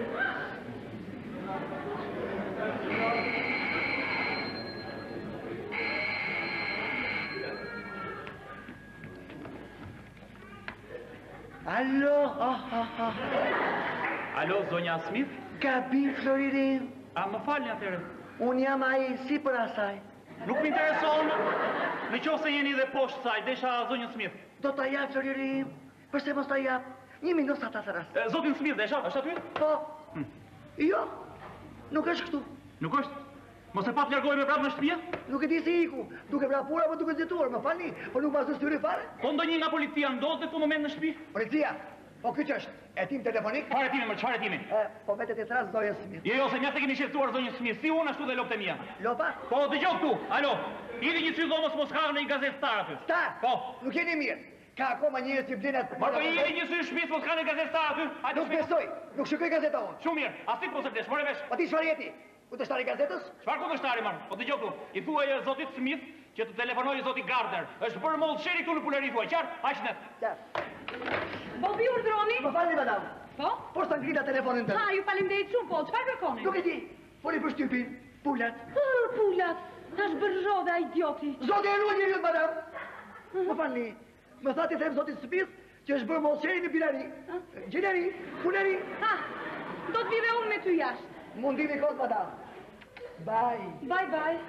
Alo, ah, ah, ah. Alo, zonja Smith? Gabim Floririn, A më falni atëre? unë jam ai si për asaj. Nuk më intereson. Në qoftë se jeni dhe poshtë saj, desha zonjën Smith. Do t'a jap Floririn, përse mos t'a jap? Një minutë sa ta të rast. E, Zotin Smith, desha, është aty? Po, jo, nuk është këtu. Nuk është? Mos e pat largoj me prapë në shtëpi? Nuk e di si iku, duke vrapur apo duke zgjetuar, më falni, po nuk mbas styri fare. Po ndonjë nga policia ndodh në këtë moment në shtëpi? Policia, po ky ç'është? E tim telefonik? Çfarë timi, më çfarë timi? E, po vetë të tras zonja Smith. Jo, jo, se mjaft e keni shqetësuar zonjën Smith, si unë ashtu dhe lopët e mia. Lopa? Po dëgjoj këtu. Alo. Ili një cyll dhomës mos ka në një gazetar aty. Ta? Po. Nuk jeni mirë. Ka akoma njerëz që blen atë. Ma po ili një cyll shtëpis mos ka në gazetar aty. Hajde. Nuk besoj, nuk shikoj gazeta unë. Shumë mirë. Asit po se flesh, more vesh. Po ti çfarë jeti? Kundërshtari i gazetës? Çfarë kundërshtari marr? Po dëgjoj këtu. I thuaj zotit Smith që të telefonojë zoti Gardner. Është bërë mollë sheri këtu në pulëri thuaj. Qartë? Aq net. Ja. Bobi Urdroni? Më falni madam. Po? Po s'ta ngrita telefonin tënd. Ha, ju faleminderit shumë, po, çfarë kërkoni? Nuk e di. Foli për shtypin, pulat. Ah, pulat. Tash bërë rrodha idioti. Zoti e ruaj njeriu madam. Më falni. Më tha ti them zotit Smith që është bërë mollsheri në Bilari. Gjeneri, pulari. Ha, do të vive unë me ty jashtë. Mundimi kot madam. Bye. Bye, bye.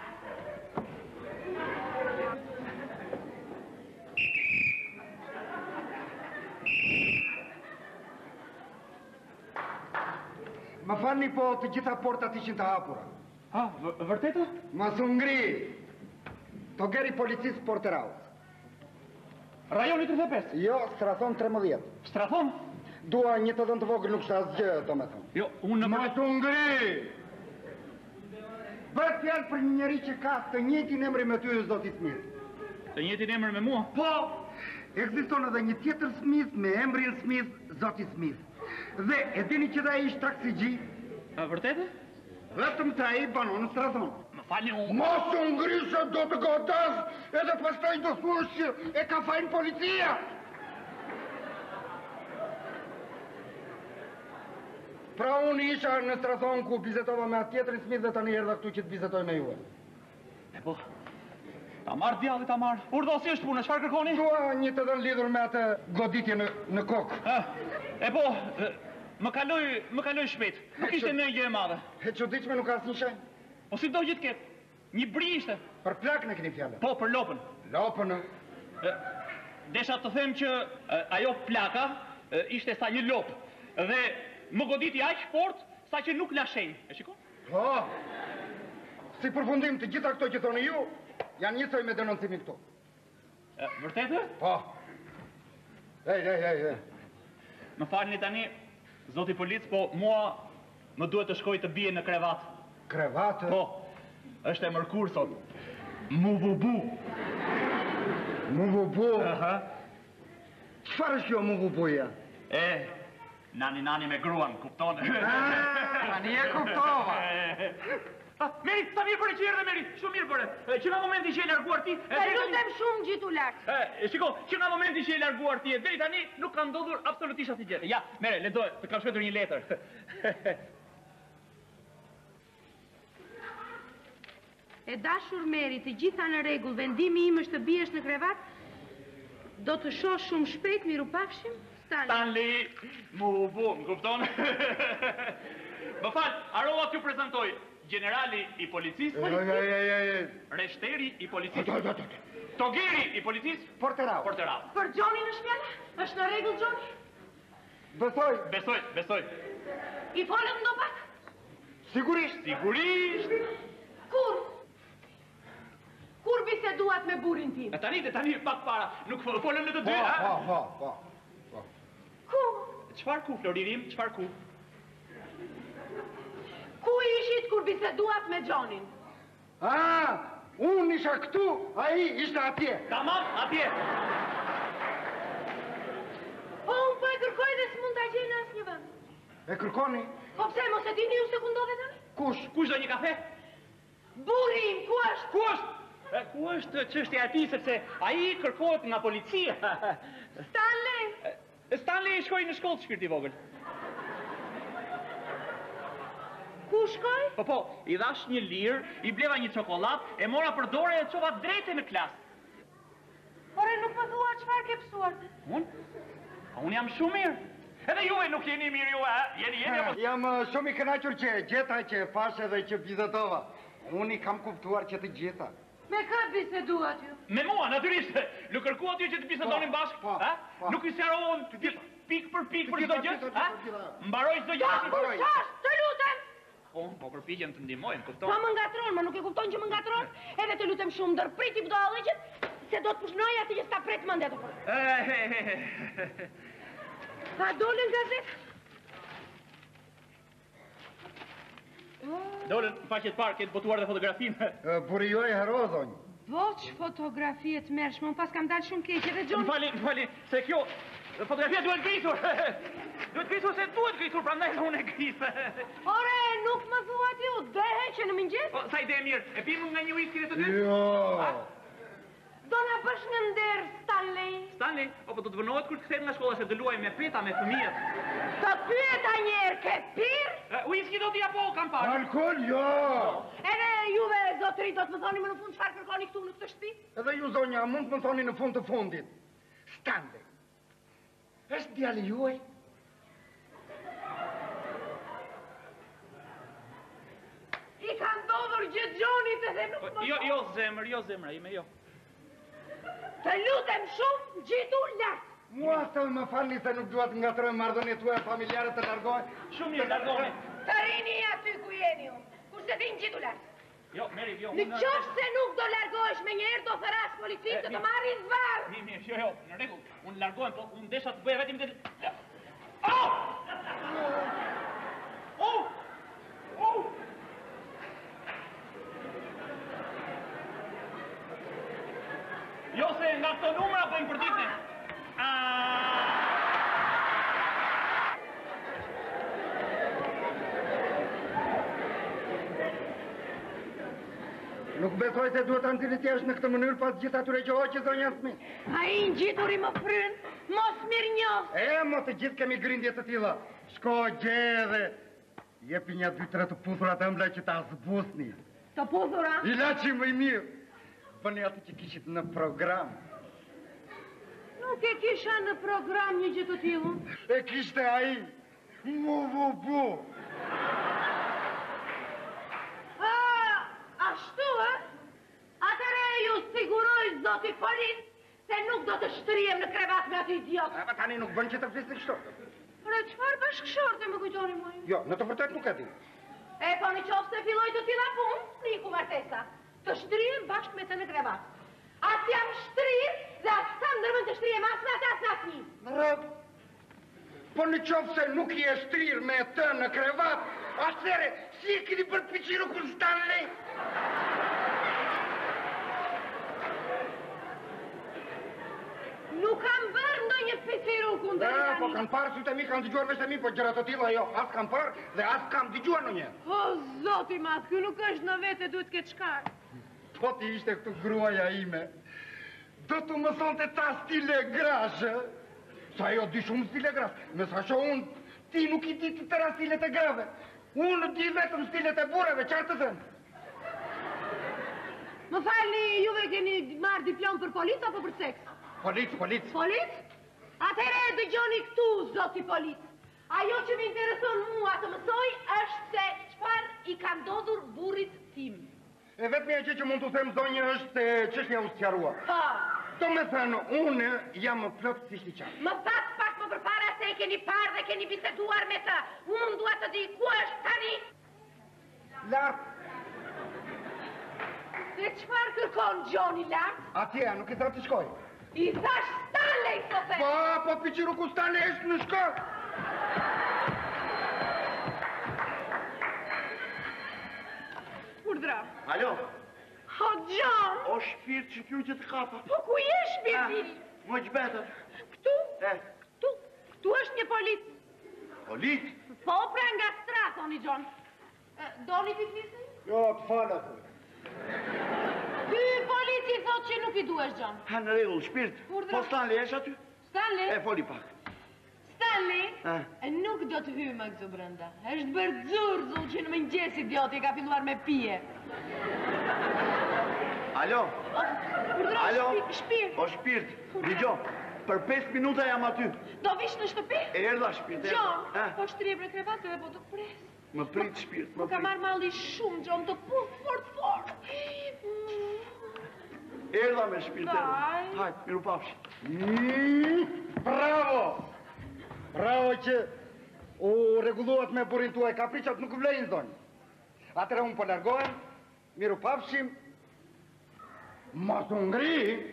Më falni, po të gjitha portat ishin të hapura. Ha, vërtetë? Mas u ngri. To geri policisë Porteraut. Rajoni tridhjetë e pesë. Jo, straton tremëdhjetë. Strathon? Dua një të dhënë të vogël, nuk shtë asgjë, do me thëmë. Jo, unë në Mas u ngri. Bëhet fjalë për një njeri që ka të njëjtin emri me ty, zoti Smith. Të njëjtin emër me mua. Po, ekziston edhe një tjetër Smith me emrin Smith, zoti Smith. Dhe e dini që dhe ai ishte taksi G? A vërtetë? Vetëm ta i banon në strazon. Më falni unë. Mos u ngrisë do të godas, edhe pastaj do thuash që e ka fajin policia. Pra unë isha në strazon ku bizetova me atë tjetërin Smith dhe tani erdha këtu që të bizetoj me juve. E po, ta marrë djalli, ta marrë. Urdo, si është punë, çfarë kërkoni? Dua një të dhënë lidhur me atë goditje në, në kokë. E po, më kaloj, më kaloj shpejt. Nuk ishte në gjë e madhe. E çuditshme, nuk ka asnjë shenjë. Po si do gjithë ketë? Një bri ishte. Për plakën e keni fjalën. Po, për lopën. Lopën. Desha të them që ajo plaka ishte sa një lopë. Dhe më goditi aq fort sa që nuk la shenjë. E shikon? Po. Si përfundim të gjitha këto që thoni ju, janë njësoj me denoncimin këtu. Vërtetë? Po. Ej, ej, ej, ej. Më falni tani, zoti polic, po mua më duhet të shkoj të bie në krevat. Krevatë? Po, është e mërkur sot. Mu bu bu. Mu bu bu? Aha. Çfarë është kjo mu bu buja? E, nani nani me gruan, kupton? Tani e kuptova. Meri, sa mirë bëre që erdhe, Meri, shumë mirë bëre. Që nga momenti që e larguar ti... Të lutem shumë gjitu lartë. Shiko, që nga momenti që e larguar ti e deri tani nuk ka ndodhur absolutisht asnjë gjë. Ja, Mere, lexoj, të kam shkruar një letër. E dashur Meri, të gjitha në rregull, vendimi im është të biesh në krevat. Do të shoh shumë shpejt, miru pafshim. Stanley. Stanley, mu bu, më kupton? Më fal, harova t'ju prezantoj generali i policisë, reshteri i policisë, togeri i policisë, Porterau. Porterau. Për Gjoni në shpjalla? Është në rregull Gjoni? Besoj. Besoj, besoj. I folëm do pak? Sigurisht. Sigurisht. Kur? Kur biseduat me burin tim? E tani, tani pak para, nuk folëm në të dy, Po, ha? po, po, po. Ku? Çfarë ku, Florinim, çfarë ku? Ku ishit kur biseduat me Gjonin? Ah, unë isha këtu, ai ishte atje. Tamam, atje. Po, unë po e kërkoj dhe s'mund t'a gjej në asnjë vend. E kërkoni? Po pse, mos e dini ju se ku ndodhet tani? Kush? Kush do një kafe? Burri im, ku është? Ku është? E, ku është çështja e tij, sepse ai kërkohet nga policia. Stanley! Stanley shkoi në shkollë shpirt i vogël. Ku shkoj? Po po, i dhash një lirë, i bleva një çokollatë, e mora për dorë e çova drejtë në klasë. Ore, nuk më thua çfarë ke pësuar ti? Unë? Unë jam shumë mirë. Edhe juve nuk jeni mirë ju, ha? Jeni, jeni apo... Jam uh, shumë i kënaqur që e gjeta që e fash edhe që bizetova. Unë i kam kuptuar që të gjitha. Me kë biseduat ju? Me mua, natyrisht. Nuk kërkuat ju që të bisedonin bashkë, po, ha? po. Nuk i sqarohen pik, pik për pik për çdo gjë, gjitha, ha? gjitha. Mbaroj çdo gjë. Ja, ku shash, të lutem! Po, po përpiqen të ndihmojnë, Po kupton? më ngatron, ma nuk e kupton që më ngatron? Edhe të lutem shumë, ndërpriti budallëqet, se do të pushnoj atë që sta pret mendja të për. Pa dolën gazet? Dolën faqet parë, këtë botuar dhe fotografinë. Buri juaj herozonj. Po që fotografie të mërshme, unë pas kam dalë shumë keq, edhe Më Gjon... fali, më fali, se kjo fotografia duhet grisur. Duhet grisur se duhet grisur, prandaj unë e grisë. Ore, nuk më thua ti u dehe që në mëngjes? Po, sa ide e mirë, e pimë nga një whisky dhe të dy? Jo. Do na bësh në nder, Stanley. Stanley, o po do të vënohet kur të kthehem nga shkolla se të luaj me peta me fëmijët. Të pyeta njerë, ke pir? E, Whisky do t'ja po, kam parë. Alkohol, jo. Edhe juve, zotëri, do të më thoni më në fund çfarë kërkoni këtu në këtë shtëpi? Edhe ju zonja, mund të më thoni në fund të fundit. Stanley. Është djali juaj? I ka ndodhur gjë Gjonit edhe nuk më Jo, jo, zemër, jo, zemra, ime, jo. Të lutem shumë, gjitu lartë. Mua të më falni se nuk dua të ngatroj marrëdhëniet tuaja familjare të largohen. Shumë mirë, largoni. Të rini aty ku jeni unë, kurse ti në gjitu lartë. Jo, Meri, jo. Në qoftë se nuk do largohesh me njerë, do thëras policisë të të marrin zvarë. Mi, mi, jo, jo, në rregull. Unë largohem, po unë desha të bëja vetëm të... Au! Au! Au! Jo se nga këto numra po im përditni. Nuk besoj se duhet anëzilit jesh në këtë mënyrë pas gjithë atyre që hoqë zonja Smith. A i në gjithuri më fryn, mos mirë njohë. E, mo të gjithë kemi grindje të tilla. Shko gje dhe jepi një dy tre të puthura të ëmbla që ta zbusni. Të puthura? Ilaçi më i mirë. Bëni atë që kishit në program. Nuk e kisha në program një gjë të tillë. E kishte ai. Mu vu bu. A, ashtu, e? Atëre ju siguroj zoti polis se nuk do të shtrihem në krevat me atë idiot. A, tani nuk bën që të flisni kështu. Por e çfarë bashkëshorte më kujtoni mua? Jo, në të vërtetë nuk e di. E po në qoftë se filloj të tilla punë, niku martesa. Të shtrihem bashkë me të në krevat. Atë jam shtrir dhe atë sa ndërmën të shtrihem as me atë as me asnjë. Në rrëg. Po në qoftë se nuk je shtrir me të në krevat, atëre, si e keni bërë piqiru kur Stanley? Nuk kam bërë ndonjë piciru kundër E, tani. po kanë parë sytë e mi, kanë dëgjuar vesh e mi, po gjëra të tilla jo, as kam parë dhe as kam dëgjuar ndonjë. O, zoti madh, ky nuk është në vete, duhet këtë shkar. Po ti ishte këtu gruaja ime, do të më thonte ta stile grashë. Sa jo di shumë stile grashë, me sa sho unë, ti nuk i di të tëra stilet e grave. Unë di vetëm stilet e bureve, qartë të thënë. Më falni, juve keni marrë diplom për polic apo për seks? Polic, polic. Polic? Atëherë dëgjoni këtu, zoti polic. Ajo që më intereson mua të mësoj është se çfarë i ka ndodhur burrit tim. E vetëmja gjë që mund të them zonjë është se çështja u sqaruar. Po. Do me thënë, unë jam më plot si shqiqar. Më pas pak më përpara se e keni parë dhe keni biseduar me të. Unë dua të di ku është tani. Lart, Se çfarë kërkon Gjoni lart? atje, nuk i thra të shkoj. I thash Stanley, sote. Po, po piqiru ku stane është në shkër. Urdhra. Alo, O, Gjon! o shpirt që kjo që të kapa. Po ku je shpirti? Më që betër. Këtu? E, Këtu? Këtu është një polic. polit? Po, pra nga stra, thoni Gjon. E, Doni t'i flisni? Jo, të falat. Ky polici thot që nuk i duhesh Gjon. Ha në regull, shpirt. Urdhra. Po Stanley esh aty? Stanley? E, foli pak. Stanley? Ah. E nuk do të hymë këtu brenda. Është bërë dzurzu që në mëngjes idioti ka filluar me pije. Alo, Urdhra, alo. shpi- shpirt. O shpirt, digjo, për pesë minuta jam aty. Do vish në shtëpi? Erdha shpirt, erdha. Gjon, Eh, po shtrije për krevatë dhe po të pres. Më prit shpirt, më Më ka prit. marrë malli shumë, Gjon, të puth fort fort. Erdha me shpirt, erdha. Daj. Hajt, miru pafshi. Mm, bravo! Bravo që u rregulluat me burin tuaj, kapriqat nuk vlejnë zonjë. Atëra unë po largohem, miru pafshim, mos u ngri.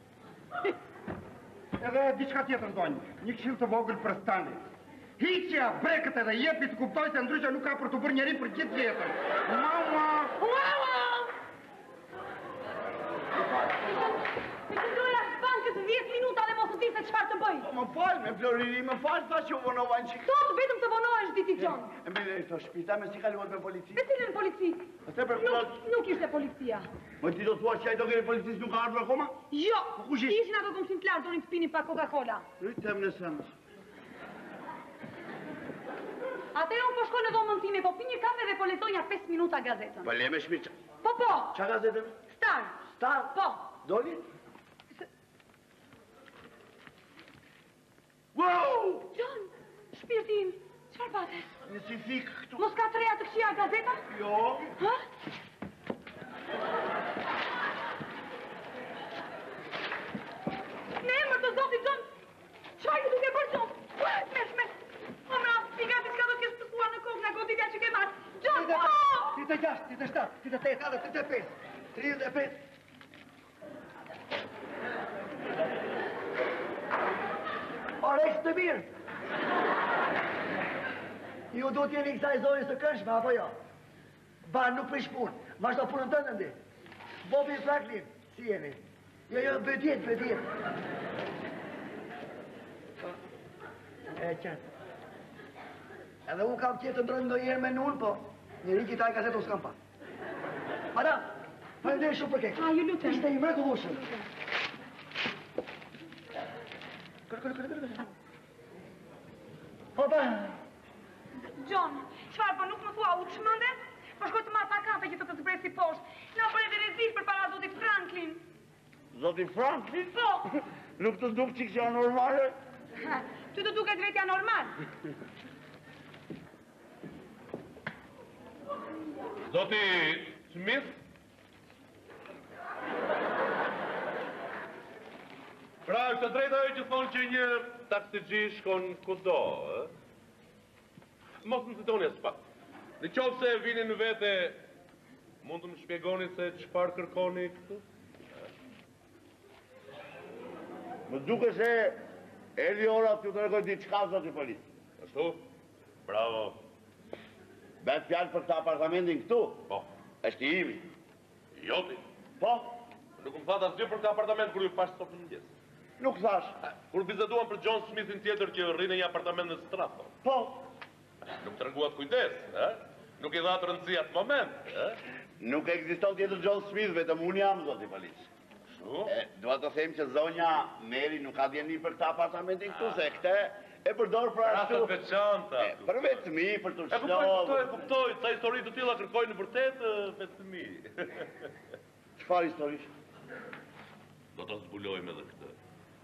Edhe diçka tjetër zonjë, një këshill të vogël për Stanley. Hiqja brekët edhe jepi të kuptoj se ndryshe nuk ka për të bërë njeri për gjithë jetën. Mama! Wow! Se që doja bankët dhjetë minuta dhe mos të di se çfarë të bëj. Po më falj me Floriri, më falj, tha që u vonova në qikë. Sot vetëm të vonohesh diti Gjon. E mbile e këto shpita me si kaluat me polici. Me cilën polici? Ate për Nuk, plot, nuk ishte policia. më ti do thua që ai do kërë policis nuk ka ardhur akoma? Jo, Po kush ishte? ishin ato komshin klarë, donin të pinin pak Coca-Cola. Rritem në sëmës. Atëherë unë po shkoj në dhomën time, po pi një kafe dhe po lexoj ja pesë minuta gazetën. Po le me shpirë. Po po, Qa gazetën? Star. Star? Po. Doli? Wow! Gjon, shpirtin, çfarë pate? Një si fik këtu. Mos ka treja të këqija gazeta? Jo. Ha? Në emër të zotit Gjon, çfarë ju duke bërë Gjon? Mersh, mersh. Omra, i gati s'ka do t'kesh pësuar në kokë nga goditja që ke marrë. Gjon, po! Tritë e gjashtë, tritë e shtatë, tritë e tetë, tritë e pesë, tritë e pesë. Ore, ishtë të mirë. Ju do t'jeni kësaj zonës të këndshme, apo jo? Ba, nuk prish punë, vazhdo punën të në ndi. Bobby Franklin, si jeni? Jo, jo, bëdjet, bëdjet. E qëtë. Edhe unë kam tjetë të ndrojnë do njerë me në unë, po njëri që taj kasetë u s'kam pa. Madam, Faleminderit shumë për këtë. A, ju lutem. Ishte i mrekullueshëm. Kërë, kërë, kërë, kërë. Po, ba. John, çfarë po nuk më thua u çmende? Po shkoj të marr pa kafe që të të zbresi poshtë. Na bëre dhe rezil për para zotit Franklin. Zoti Franklin? Po. Nuk të duk që kësha normale? Ha, ty të duket vetja normal. Zoti Smith? Pra, është të drejta e që thonë që një taksigji shkon kudo, e? Mos më citoni as pak. Në qovë se vini në vete, mund të më shpjegoni se çfarë kërkoni këtu? Më duke se erdhi ora t'ju të regoj diçka, zoti polis. Ashtu? Bravo. Bet fjalë për të apartamentin këtu? Po. Është i imi. Joti. Po? Nuk më thatë asgjë për këtë apartament kur ju pash sot në mëngjes. Nuk thash. Kur bizeduam për John Smithin tjetër që rrinë një apartament në Stratton. Po? Nuk të rëguat kujdes, e? Nuk i dhatë rëndësi atë moment, e? Nuk ekziston tjetër John Smith, vetëm unë jam, zoti polis. Shu? E, dua të them që zonja Mary nuk ka djeni për të apartamentin këtu, se këte e përdor për ashtu. Rastet veçanta. E, për vetëmi, për të E kuptoj, kuptoj, e kuptoj, sa histori të tilla kërkojnë në vërtet vetëmi. Çfarë historish? Do të zbulojmë edhe këtë.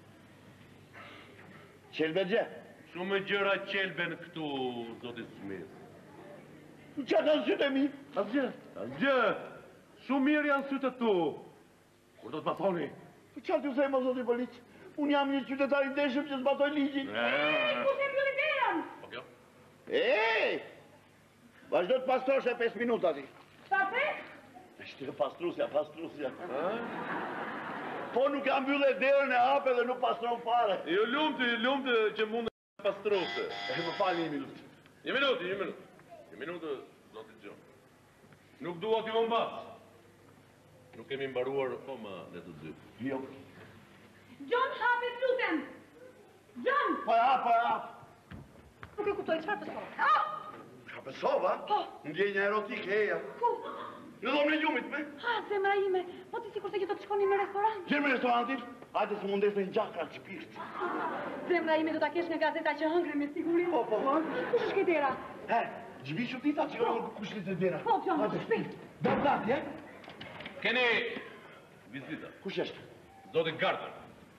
Qelbegje. Shumë gjëra qelben këtu, zoti Smith. Qa kanë sytë e mi? Asgjë, asgjë. Shumë mirë janë sytë tu. Kur do të ma thoni? Qa t'ju thejmë, zoti polis? Unë jam një qytetar i ndeshëm që zbatoj ligjin. Kush e mbylli derën? Po kjo? Ej! Vazhdo të pastrosh e pesë minuta ti. Ta the? Shtë pastrusja, pastrusja. Po nuk jam mbyllë derën e hape dhe nuk pastron fare. Jo lumtë, lumtë që mund të pastrose. E më fali një minutë. Një minutë, një minutë. Një minutë, zoti John. Nuk dua t'ju mbas. Nuk kemi mbaruar akoma ne të dy. Jo. John, hapet lutem. John! Po ja, po ja. Nuk e kuptoj çfarë pësoj. Ah! Ka pësova? Po. Ndjenja erotike eja. Ku? Në dhomën e gjumit me. Ha, zemra ime. Po ti sikur se që do të shkoni në restorant. Gjemë në restorantit? Hajde se mundes në një gjakra të shpirt. Zemra ime do ta kesh në gazeta që hëngre me siguri. Po, po, po. Kush është kjo dera? He, gjvishu tita që jo kush li të dera. Po, John, shpejt. Dam gati, e? Keni vizita. Kush është? Zoti Gardner.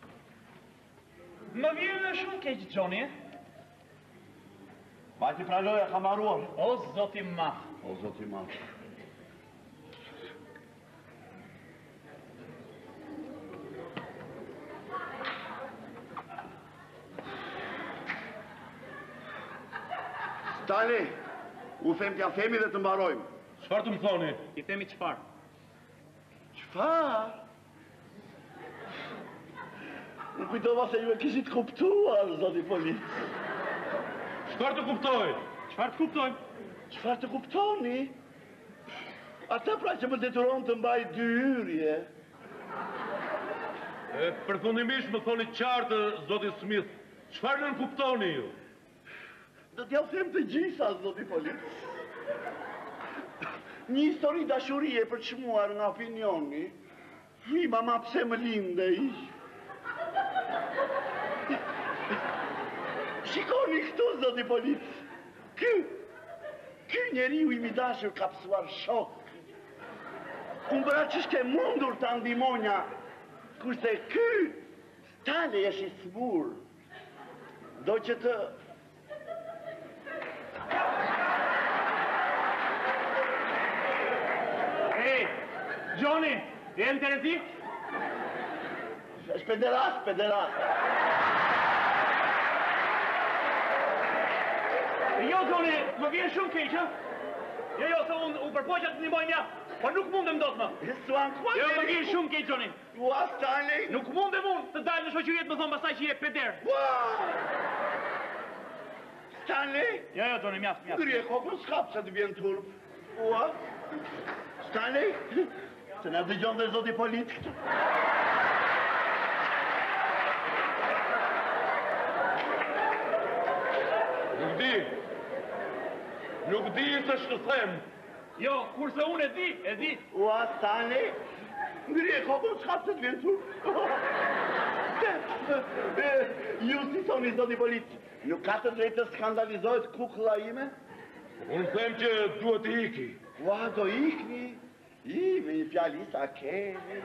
Më vjen shumë keq, Johnny. Bajti pranoja, ka maruar. O, zoti ma. O, zoti ma. Stanley, u them t'ja themi dhe të mbarojmë. Çfarë të më thoni? I themi çfarë? Çfarë? Më kujtova se ju e kishit kuptuar, zoti polis. Çfarë të kuptoj? Çfarë të kuptojmë? Çfarë të kuptoni? Ata pra që më detyron të mbaj dy hyrje. E, përfundimisht më thoni qartë, zoti Smith. Çfarë nën kuptoni ju? Do t'ja them të gjitha, zoti polis. Një histori dashurie për çmuar nga opinioni. Hi, mama, pse më lindej? Shikoni këtu, zoti polis. Ky, ky njeriu i mi dashur ka pësuar shok. Unë bëra që shke mundur të andimonja, kurse ky, Stanley është i smur. Do që të... Hey, Johnny, je në terezi? është pederast, pederast. Jo, Johnny, më vjen shumë keq, ha? Jo, jo, se unë u përpoqa të ndihmoj mja, po nuk mundem dot më. Suan kwa Jo, më vjen shumë keq, Johnny. Ua, Stanley. Nuk mundem unë të dalë në shoqëri të më thonë pastaj që je peder. Ua! Stanley. Jo, jo, Johnny, mjaft, mjaft. Kërje kokën s'kap se të vjen turp. Ua? Stanley. Se na dëgjon dhe zoti polit këtu. Nuk di. Nuk di se shtë them. Jo, kurse unë e di, e di. Ua, Stanley, ngri e kokën, s'ka pse të vjen tu. Ju si thoni, zoti polic, nuk ka të drejtë të skandalizohet kukulla ime? Unë them që duhet të iki. Ua, do ikni? I, me një fjali sa keni.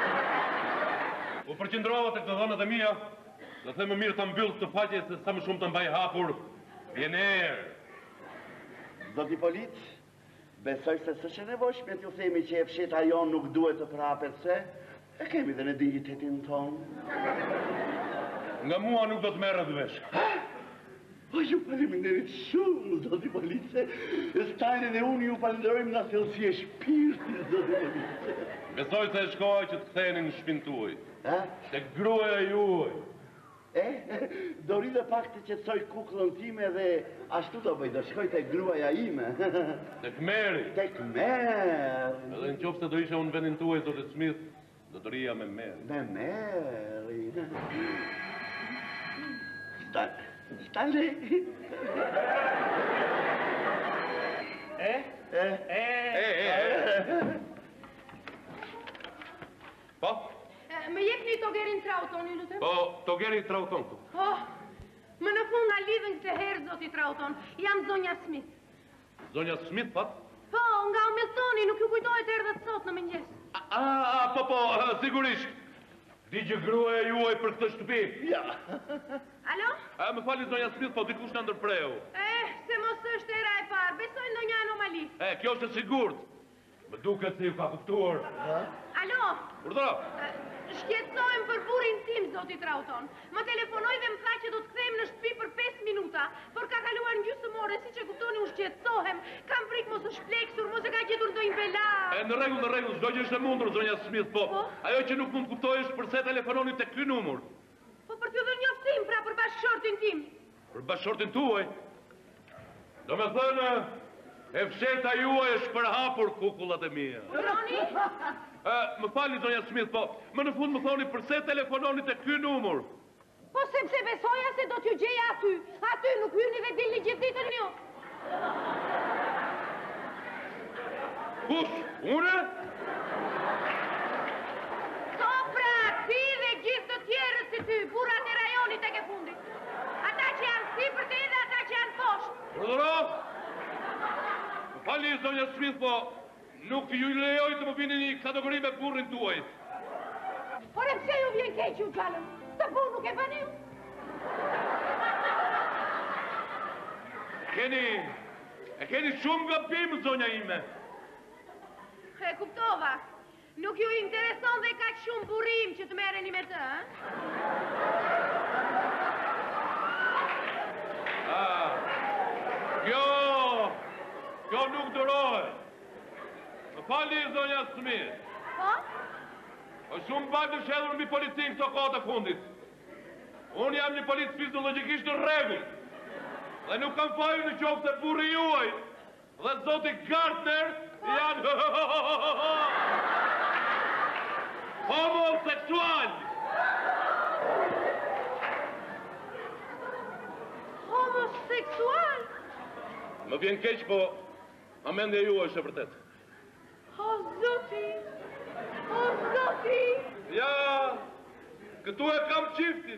U përqendrova të këtë dhënët e mia, dhe the më mirë të mbyll të faqe se sa më shumë të mbaj hapur, vjen erë. Zoti polic, besoj se s'është e nevojshme t'ju themi që e fsheta jon nuk duhet të prapet se e kemi dhe në dignitetin tonë. Nga mua nuk do të merret vesh. O, ju faleminderit shumë, zoti police. Stajnë dhe unë ju falenderojmë nga thellësi e shpirtit, zoti police. Besoj se e shkoj që të ktheheni në shtëpinë tuaj. Ha? Tek gruaja juaj. E, do ri dhe pak të qetësoj kukullën time dhe ashtu do bëj, do shkoj tek gruaja ime. Tek Meri. Tek Meri. Edhe në qoftë se do isha unë vendin tuaj, zoti Smith, do të rija me Meri. Me Meri. Stan... Stanley. E? E? E? E, e, e. Po? Më jepni Togerin Trauton, ju lutem? Po, Togeri Trauton këtu. Oh, më në fund nga lidhen këtë herë, zoti Trauton. Jam zonja Smith. Zonja Smith, pat? Po, nga Hamiltoni, nuk ju kujtohet erdhët sot në mëngjes. A, a, po, po, sigurisht. Digje gruaja juaj për këtë shtëpi. Ja. Alo? A, më fali zonja Smith, po dikush në ndërpreu. Eh, se mos është era e parë, besoj ndonjë anomali. E, kjo është e sigurt. Më duket se ju ka kuptuar. Alo? Urdhëro. Eh, Shqetësohem për burin tim, zoti Trauton. Më telefonoj dhe më tha që do të kthejmë në shtëpi për pesë minuta, por ka kaluar në gjysmë ore, siç e kuptoni, u shqetësohem. Kam frikë mos u shpleksur, mos e ka gjetur ndonjë bela. E, në rregull, në rregull, çdo gjë është e mundur, zonja Smith, po. Po? Ajo që nuk mund të kuptoj është pse telefononi tek ky numër. Po për t'ju dhënë njoftim, pra për bashkëshortin tim. Për bashkëshortin tuaj. Do me thënë, e fsheta juaj është përhapur kukullat e mia. Roni? E, më fali, zonja Smith, po, më në fund më thoni përse telefononi te ky numër. Po sepse besoja se do t'ju gjeja aty. Aty nuk hyni dhe dilni gjithë ditën ju. Kush? Une? So pra, ti dhe gjithë të tjerës si ty, burrat e rajonit e ke fundit. Ata që janë sipër te dhe ata që janë poshtë. Urdhëro? Më fali, zonja Smith, po, nuk ju lejoj të më vini një kategori me burrin tuaj. Por e pse ju vjen keq ju gjallën? Të burr nuk e bëni ju? Keni, e keni shumë gabim, zonja ime. E kuptova. Nuk ju intereson dhe kaq shumë burrim që të merreni me të, ëh? Ah, kjo, kjo nuk durohet. Më fali, zonja Smith. Po? O shumë pak të shedhur mbi policin këto kohë të fundit. Unë jam një polic fiziologikisht në rregull. Dhe nuk kam fajur në qoftë se burri juaj dhe zoti Gardner janë homoseksual. Homoseksual? Më vjen keq, po amendja juaj është e vërtet. O zoti! O zoti! Ja, këtu e kam qiftin.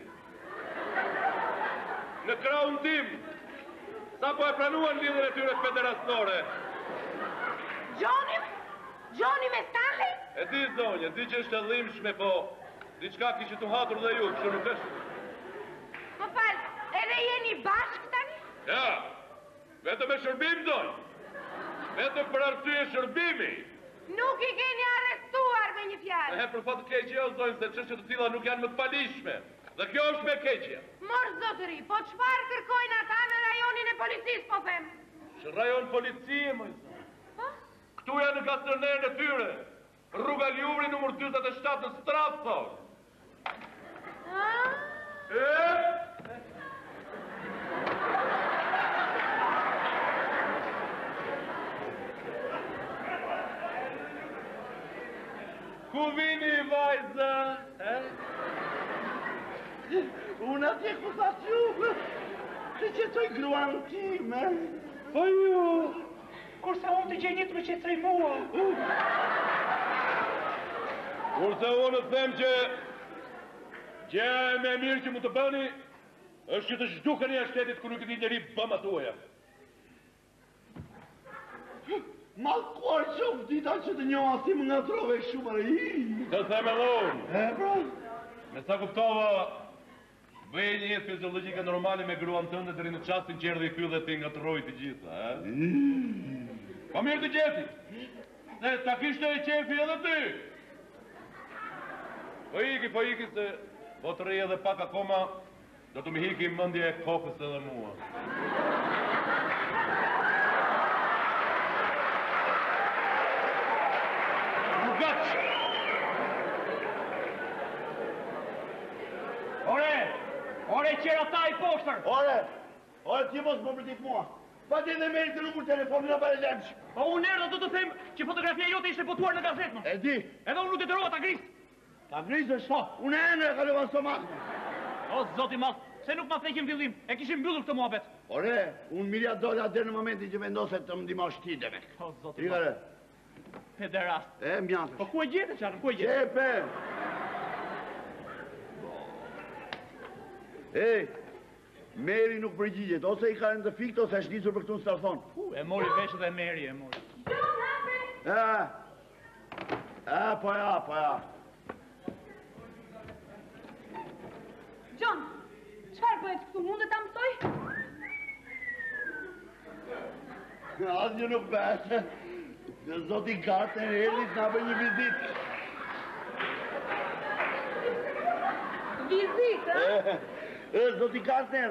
Në kraun tim, sa po e pranuan lidhën e tyre federatore. Gjoni? Gjoni me Stanley? E di, zonje, di që është e dhimbshme, po diçka kishit u hatur dhe ju, kështu nuk është. Më fal, edhe jeni bashkë tani? Ja, vetëm e shërbim, zonjë. Vetëm për arsye shërbimi. Nuk i keni arrestuar me një fjalë. E për fat të keqje, o zonjë, se çështjet të tilla nuk janë më të palishme. Dhe kjo është me keqje. Mor zotëri, po çfarë kërkojnë ata në rajonin e policisë, po them? Që rajon policie, më zonë. Po? Këtu janë në gasternerën e tyre. Rruga Ljubri numër dyzet e shtatë në Stratford. Ah? E? Ku vini, vajza? Eh? Unë atje ku tha që të qetoj gruan time. Po ju, kurse unë të gjenit me qetësoj mua. Kurse unë të them që gjë e me mirë që mu të bëni, është që të zhdukeni a shtetit ku nuk e di njeri bëma tuaja. Malkuar qof dita që të njoha si më nga trove shumër i. Të them edhe unë. E, pra? Me sa kuptova, bëje një jetë fiziologike normale me gruan tënde deri në çastin që erdhi ky dhe ti ngatroi të gjitha, e? Po mirë të gjeti. Ne ta kishte e qefi edhe ty. Po iki, po iki se po të rri edhe pak akoma, do të më hiki mendja e kokës edhe mua. Ore, qera ta i poshtër! Ore, ore, ti mos më përdit mua. Pa ti dhe meri të numër telefonin a bare lemsh. Po unë erë do të them që fotografia jote ishte botuar në gazetë, më. E di. Edhe unë nuk të dërova ta gris. Ta grisë është, unë e në e kalovan stomak. O, zoti mas, se nuk ma thekim fillim, e kishim mbyllur këtë muhabet. Ore, unë mirja dola dherë në momentin që vendoset të më ndihmosh ti dhe me. O, zoti mas. Rikare. Pederast. E, mjantësh. Po ku e gjete, qarën, ku e gjete? Qepe! Ej, Meri nuk përgjigjet, ose i ka në të fikt, ose është nisur për këtu në stafon. U, e mori veshët dhe Meri, e mori. John, hape! E, e, po ja, po ja. John, çfarë bëhet këtu? Mundet ta mësoj? Asgjë nuk bëhet. Zoti Gartner erdhi na bëj një vizitë. Vizitë, ë? E, zoti Gartner.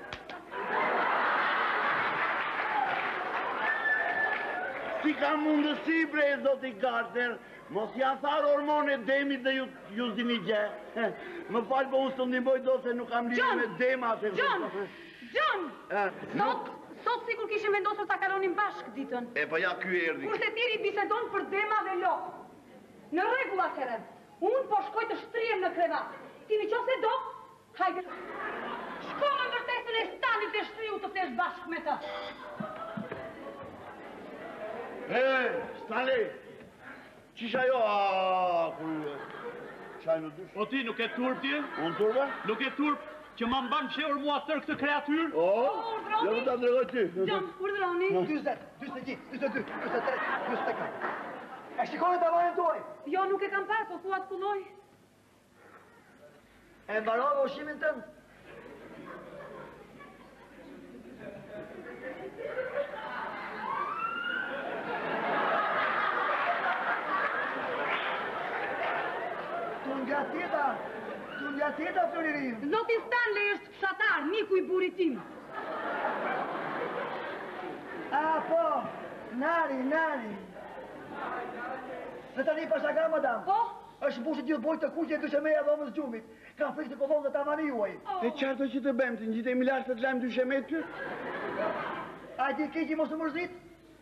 Si ka mundësi bre, zoti Gartner, mos ja tharë hormonet demit dhe ju, ju zini gjë. Më falë, po unë së të ndimoj do se nuk kam lidhje me dema. Se... John! John! E, Sot, sot sikur kishim vendosur ta kalonim bashkë ditën. e, pa ja ky erdhi. Kurse tjeri bisedon për dema dhe lokë. Në rregull atëherë. Unë po shkoj të shtrihem në krevat. Ti në qoftë se do, hajde. Shko në ndërtesën e stanit të shtriu të flesh bashkë me të. E, Stanley, qisha jo, a, kur... Qaj në dysh? O ti, nuk e turp ti? Unë turbe? Nuk e turp që ma mban qeur mua tërë këtë kreatyr? O, urdhroni? jo më ta dregoj ty. John, urdhroni. dyzet, dyzet një, dyzet dy, dyzet tre, dyzet katër. E shikoni të avajën tuaj. Jo, nuk e kam parë, po thua të kulloj. E mbarove ushimin tënd. Tu nga tjeta, tu nga tjeta, Floririn. Zoti Stanley është fshatar, miku i burit tim. A, po, nari, nari. Dhe tani pa shaka, madam. Po? është mbushit gjithë bojtë të kuqe e dyshemeja dhe omës gjumit. Ka frikë të kollon dhe tamani juaj. E qarto që të bëjmë, të ngjitemi lashtë të lajmë dyshemet ty? A di keqi mos të mërzit?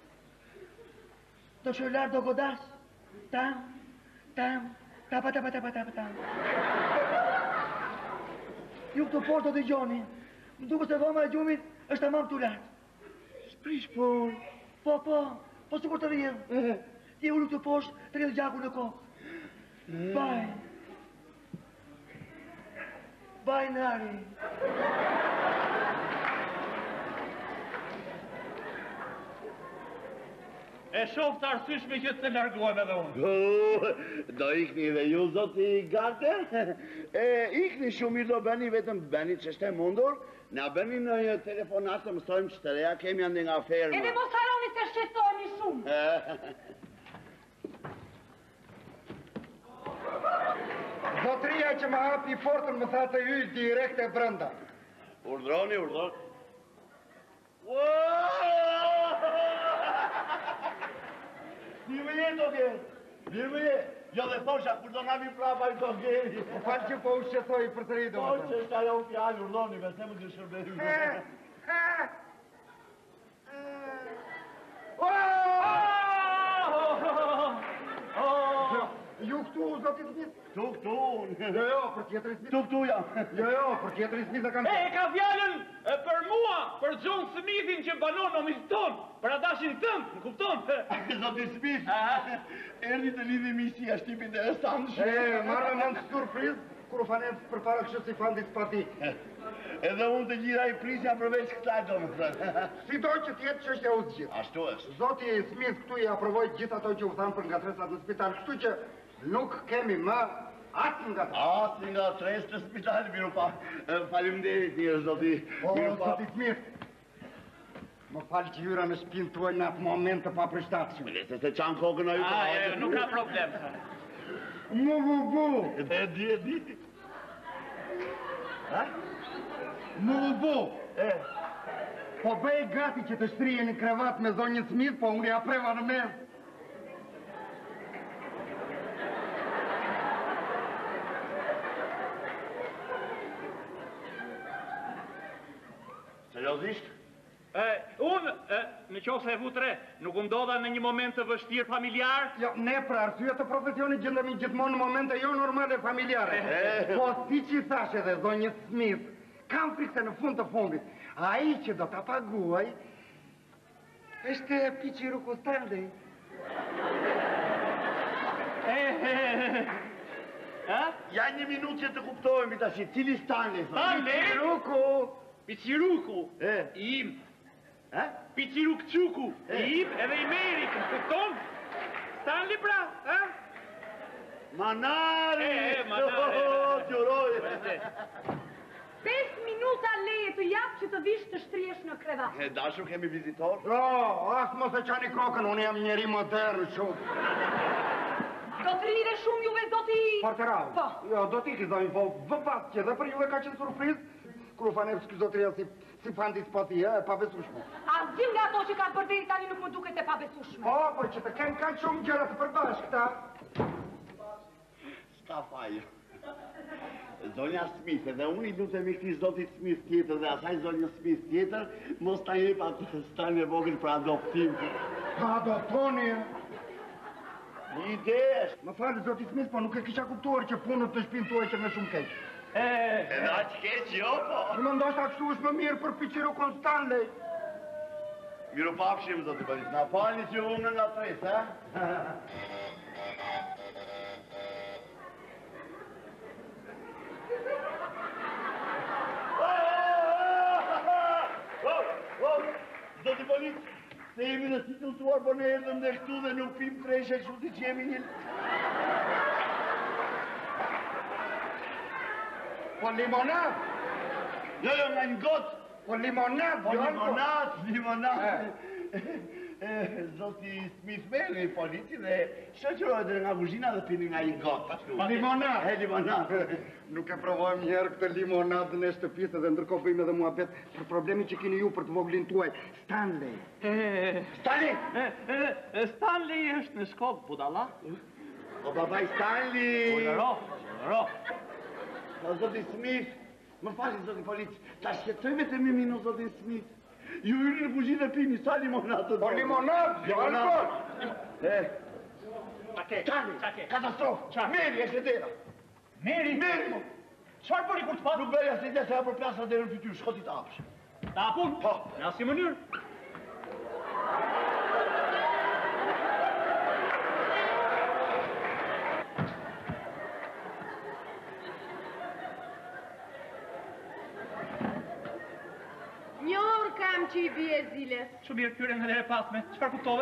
Të shëllar do godas. Tam, tam, tapa, tapa, tapa, tapa, tam. Ju këtë porë të dëgjoni. Më duke se dhoma e gjumit është tamam të lartë. Shprish por. Po, po, po sikur të rrjedh. Ti ullu këtë poshtë, të rrjedh gjaku në kokë. Baj. Baj, nari. E shoh të arsyeshme që të largohem edhe unë. Oh, do ikni dhe ju, zoti Garter? E, ikni shumë mirë do bëni, vetëm bëni që shte mundur, na bëni në një telefonat të mësojmë që të reja, kemi andi nga ferma. Edhe mos haroni se shqetësohemi shumë. Zotria që më hapi portën më tha të hyj direkt e brenda. Urdhroni, urdhroni. Mirë më jetë, oke. Mirë më jetë. Jo dhe thosha, kur do nga mi prapa i do gjeri. Po falë që po u shqetoj për të rritë, Po më që është ajo fjallë, urdhroni, me se më të shërberi. Ju këtu, zotit Smith? Këtu, këtu. Jo, jo, për tjetëri Smith. Këtu, këtu jam. Jo, jo, për tjetëri Smith e kanë... E, ka fjallën për mua, për John Smithin që banon në miston, për adashin tëmë, në kupton? Zoti Smith, erdi të lidhi misi a shtipin dhe estanë E, marrë në në surpriz, kur u fanem për para kështë si fandit pati. Edhe unë të gjitha i prisja përveç kësaj do më thënë. Si do që tjetë që është e uzë gjithë. Ashtu është. Zoti Smith këtu i aprovoj gjithë ato që u thamë për nga tresat në spital, kështu që nuk kemi më atë nga tresat. Atë nga tres të spitali, miru pa. Faleminderit njërë, zoti. O, Miru pa. Zoti Smith, më falë që hyra në shpinë tuaj në atë moment të paprishtatshëm. Se se qanë kokën a ju A, e, nuk ka problem. Mu bu bu, E di, e di. Ha? mu bu. E, Po bëj gati që të shtrije një krevat me zonjën Smith, po unë ja preva në mes. seriosisht? E, unë, e, në qofë se e vutre, nuk ndodha në një moment të vështirë familjar? Jo, ne për arsye të profesionit gjendemi gjithmonë në momente jo normale familjare. Po si që i thash edhe zonjë Smith, kam frikë se në fund të fundit, a i që do të paguaj, është Piqiru Stanley. E, e, e, e, Ja një minutë që të kuptohemi tash, cili Stanley, thë? Stanley? Piqiruku! Piqiruku, E. im. Ha? Piqirukçuku, E. im edhe i merit, kupton? Stanley pra, ha? Manari! E, e, Manari. Oh, t'juroj! Pes minuta leje të japë që të vish të shtriesh në krevat. E, dashur kemi vizitor? Jo, asë mos e qani kokën, unë jam njeri modern shumë. Do të rini dhe shumë juve do t'i... Parterau. Po. Jo, do t'i kizojnë, po vëpat që dhe për juve ka qenë surpriz, kru fanem skizotria si, si fandis pati, e, pa besushme. Asgjë nga ato që ka përderi tani nuk më duket e pabesueshme. Po, po që të kemë ka shumë gjëra të përbashkëta. S'ka fajë. Zonja Smith, edhe unë i lutemi këtij zotit Smith tjetër dhe asaj zonja Smith tjetër, mos ta jep atë stan e vogël për adoptim. Pa adoptoni. Një ide është. Më falë, zoti Smith, po nuk e kisha kuptuar që punët të shpinë tuaj që me shumë keq. E, Edhe aq keq, jo, po. Në më ndoshta kështu është më mirë për Piqiru Stanley. Miru pafshim, zoti Boris, na falni që unë nga tres, ha? Zoti Boris, se jemi në situatuar, po ne erdhëm dhe këtu dhe nuk pim treshe kështu ti që jemi një... Po limonad. Jo, jo, nga një gotë. Po limonad, Po jo alko. limonat, limonat. Zoti Smith merri i polici dhe shoqërohet nga kuzhina dhe pini nga një gotë. ashtu. Limonat. E, limonat. Nuk e provojmë njerë këtë limonadën e shtëpisë dhe ndërkohë bëjmë edhe muhabet për problemin që keni ju për të voglin tuaj. Stanley. e, Stanley! e, e, e, Stanley është në shkop, budalla. O, babaj Stanley! Ro, ro. O, zoti Smith, më fali, zoti polici, ta shqetësoj vetëm një minutë, zoti Smith. Ju hyri në kuzhinë e pini, sa limonat të Po limonad, jo alkohol. E, Çake, Stanley, çake. katastrofë, qa, meri e shetera. Meri, Meri, mo. çfarë bëri kur të pat? Nuk bëja se dhe se apër plasa dhe në fytyrë, shkoti të apsh. Ta apun? Po. Në asnjë mënyrë. Një orë kam që i bie ziles. Që mirë kyre në herë pasme, çfarë kuptove?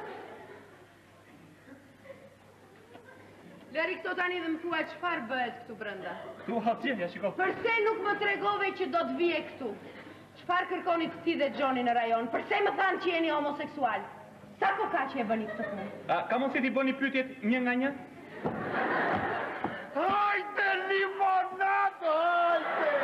Lëri këto tani dhe më thua çfarë bëhet këtu brenda. Tu atje, ja shiko. Përse nuk më tregove që do të vije këtu? Çfarë kërkoni ti dhe Gjoni në rajon? Përse më thanë që jeni homoseksual? Sa koka që e bëni këtë punë? A, ka mundësi t'i bëni pyetjet një nga një? Hajde limonad, hajde!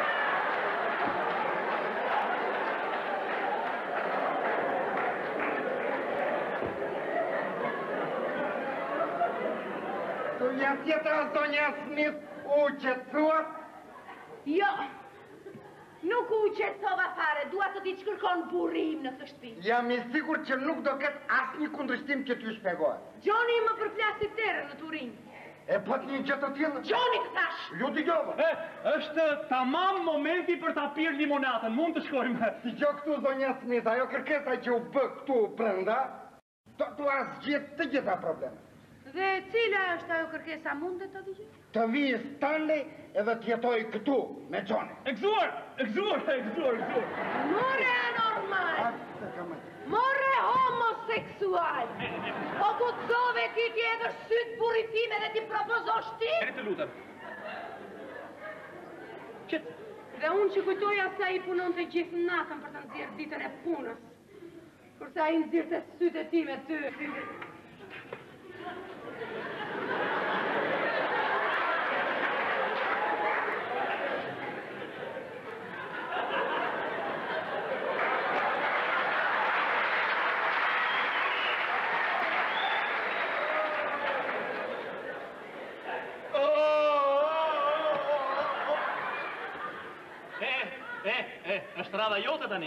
Tu janë tjetër zonja Smith u qetësuar? Jo, nuk u qetësova fare, dua të t'i shkërkon burim në këtë shtëpi. Jam i sigur që nuk do ketë asnjë kundërshtim që t'ju shpjegohet. Gjoni më përplasi terë në Turin. E pat një gjë të tillë? Gjoni të thash! Ju dëgjova. E, është tamam momenti për ta pirë limonatën. Mund të shkojmë. Dëgjoj këtu zonja Smith, ajo kërkesa që u bë këtu brenda, do të asgjë të gjitha problemet. Dhe cila është ajo kërkesa, mundet të dëgjoj? Të vijë Stanley edhe të jetoj këtu me Johnny. E gëzuar, e gëzuar, e gëzuar, e gëzuar. More anormal! Atë kam atë. More homoseksual! O gudzove ti tjetër sytë burit time dhe ti propozosh ti? Eri të lutem. Qëtë? Dhe unë që kujtoja sa i punon të gjithë natën për të nxjerrë ditën e punës. Kurse ai nxirrte sytë e time ty. Është rada jote tani.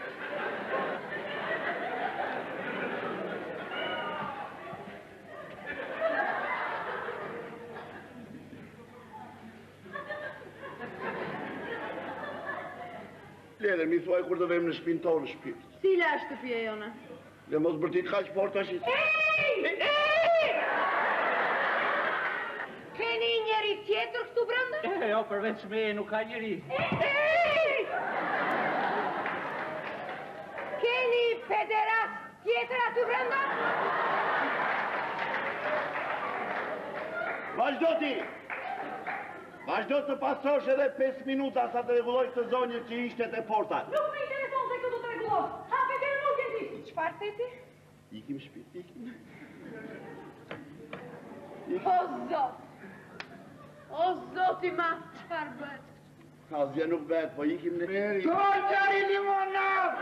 Lele, mi thuaj kur të vem në shpinë tonë shpirt. Cila është shtëpia jona? Dhe mos bërtit kaq fort tash. Ej! Ej! Keni njeri tjetër këtu brenda? E, jo, përveç me nuk ka njeri. Ej! Keni pederast tjetër aty brenda? Vazhdo ti! Vazhdo të pasosh edhe pesë minuta sa të rregullojsh të zonjën që ishte te porta. Nuk me i telefon se këtu do të rregullosh. Hape deri nuk e di. Çfarë theti? Ikim shpirt, ikim. O zot! O zoti ma, çfarë bëhet? Asgjë nuk bëhet, po ikim në meri. Do njeri limonat!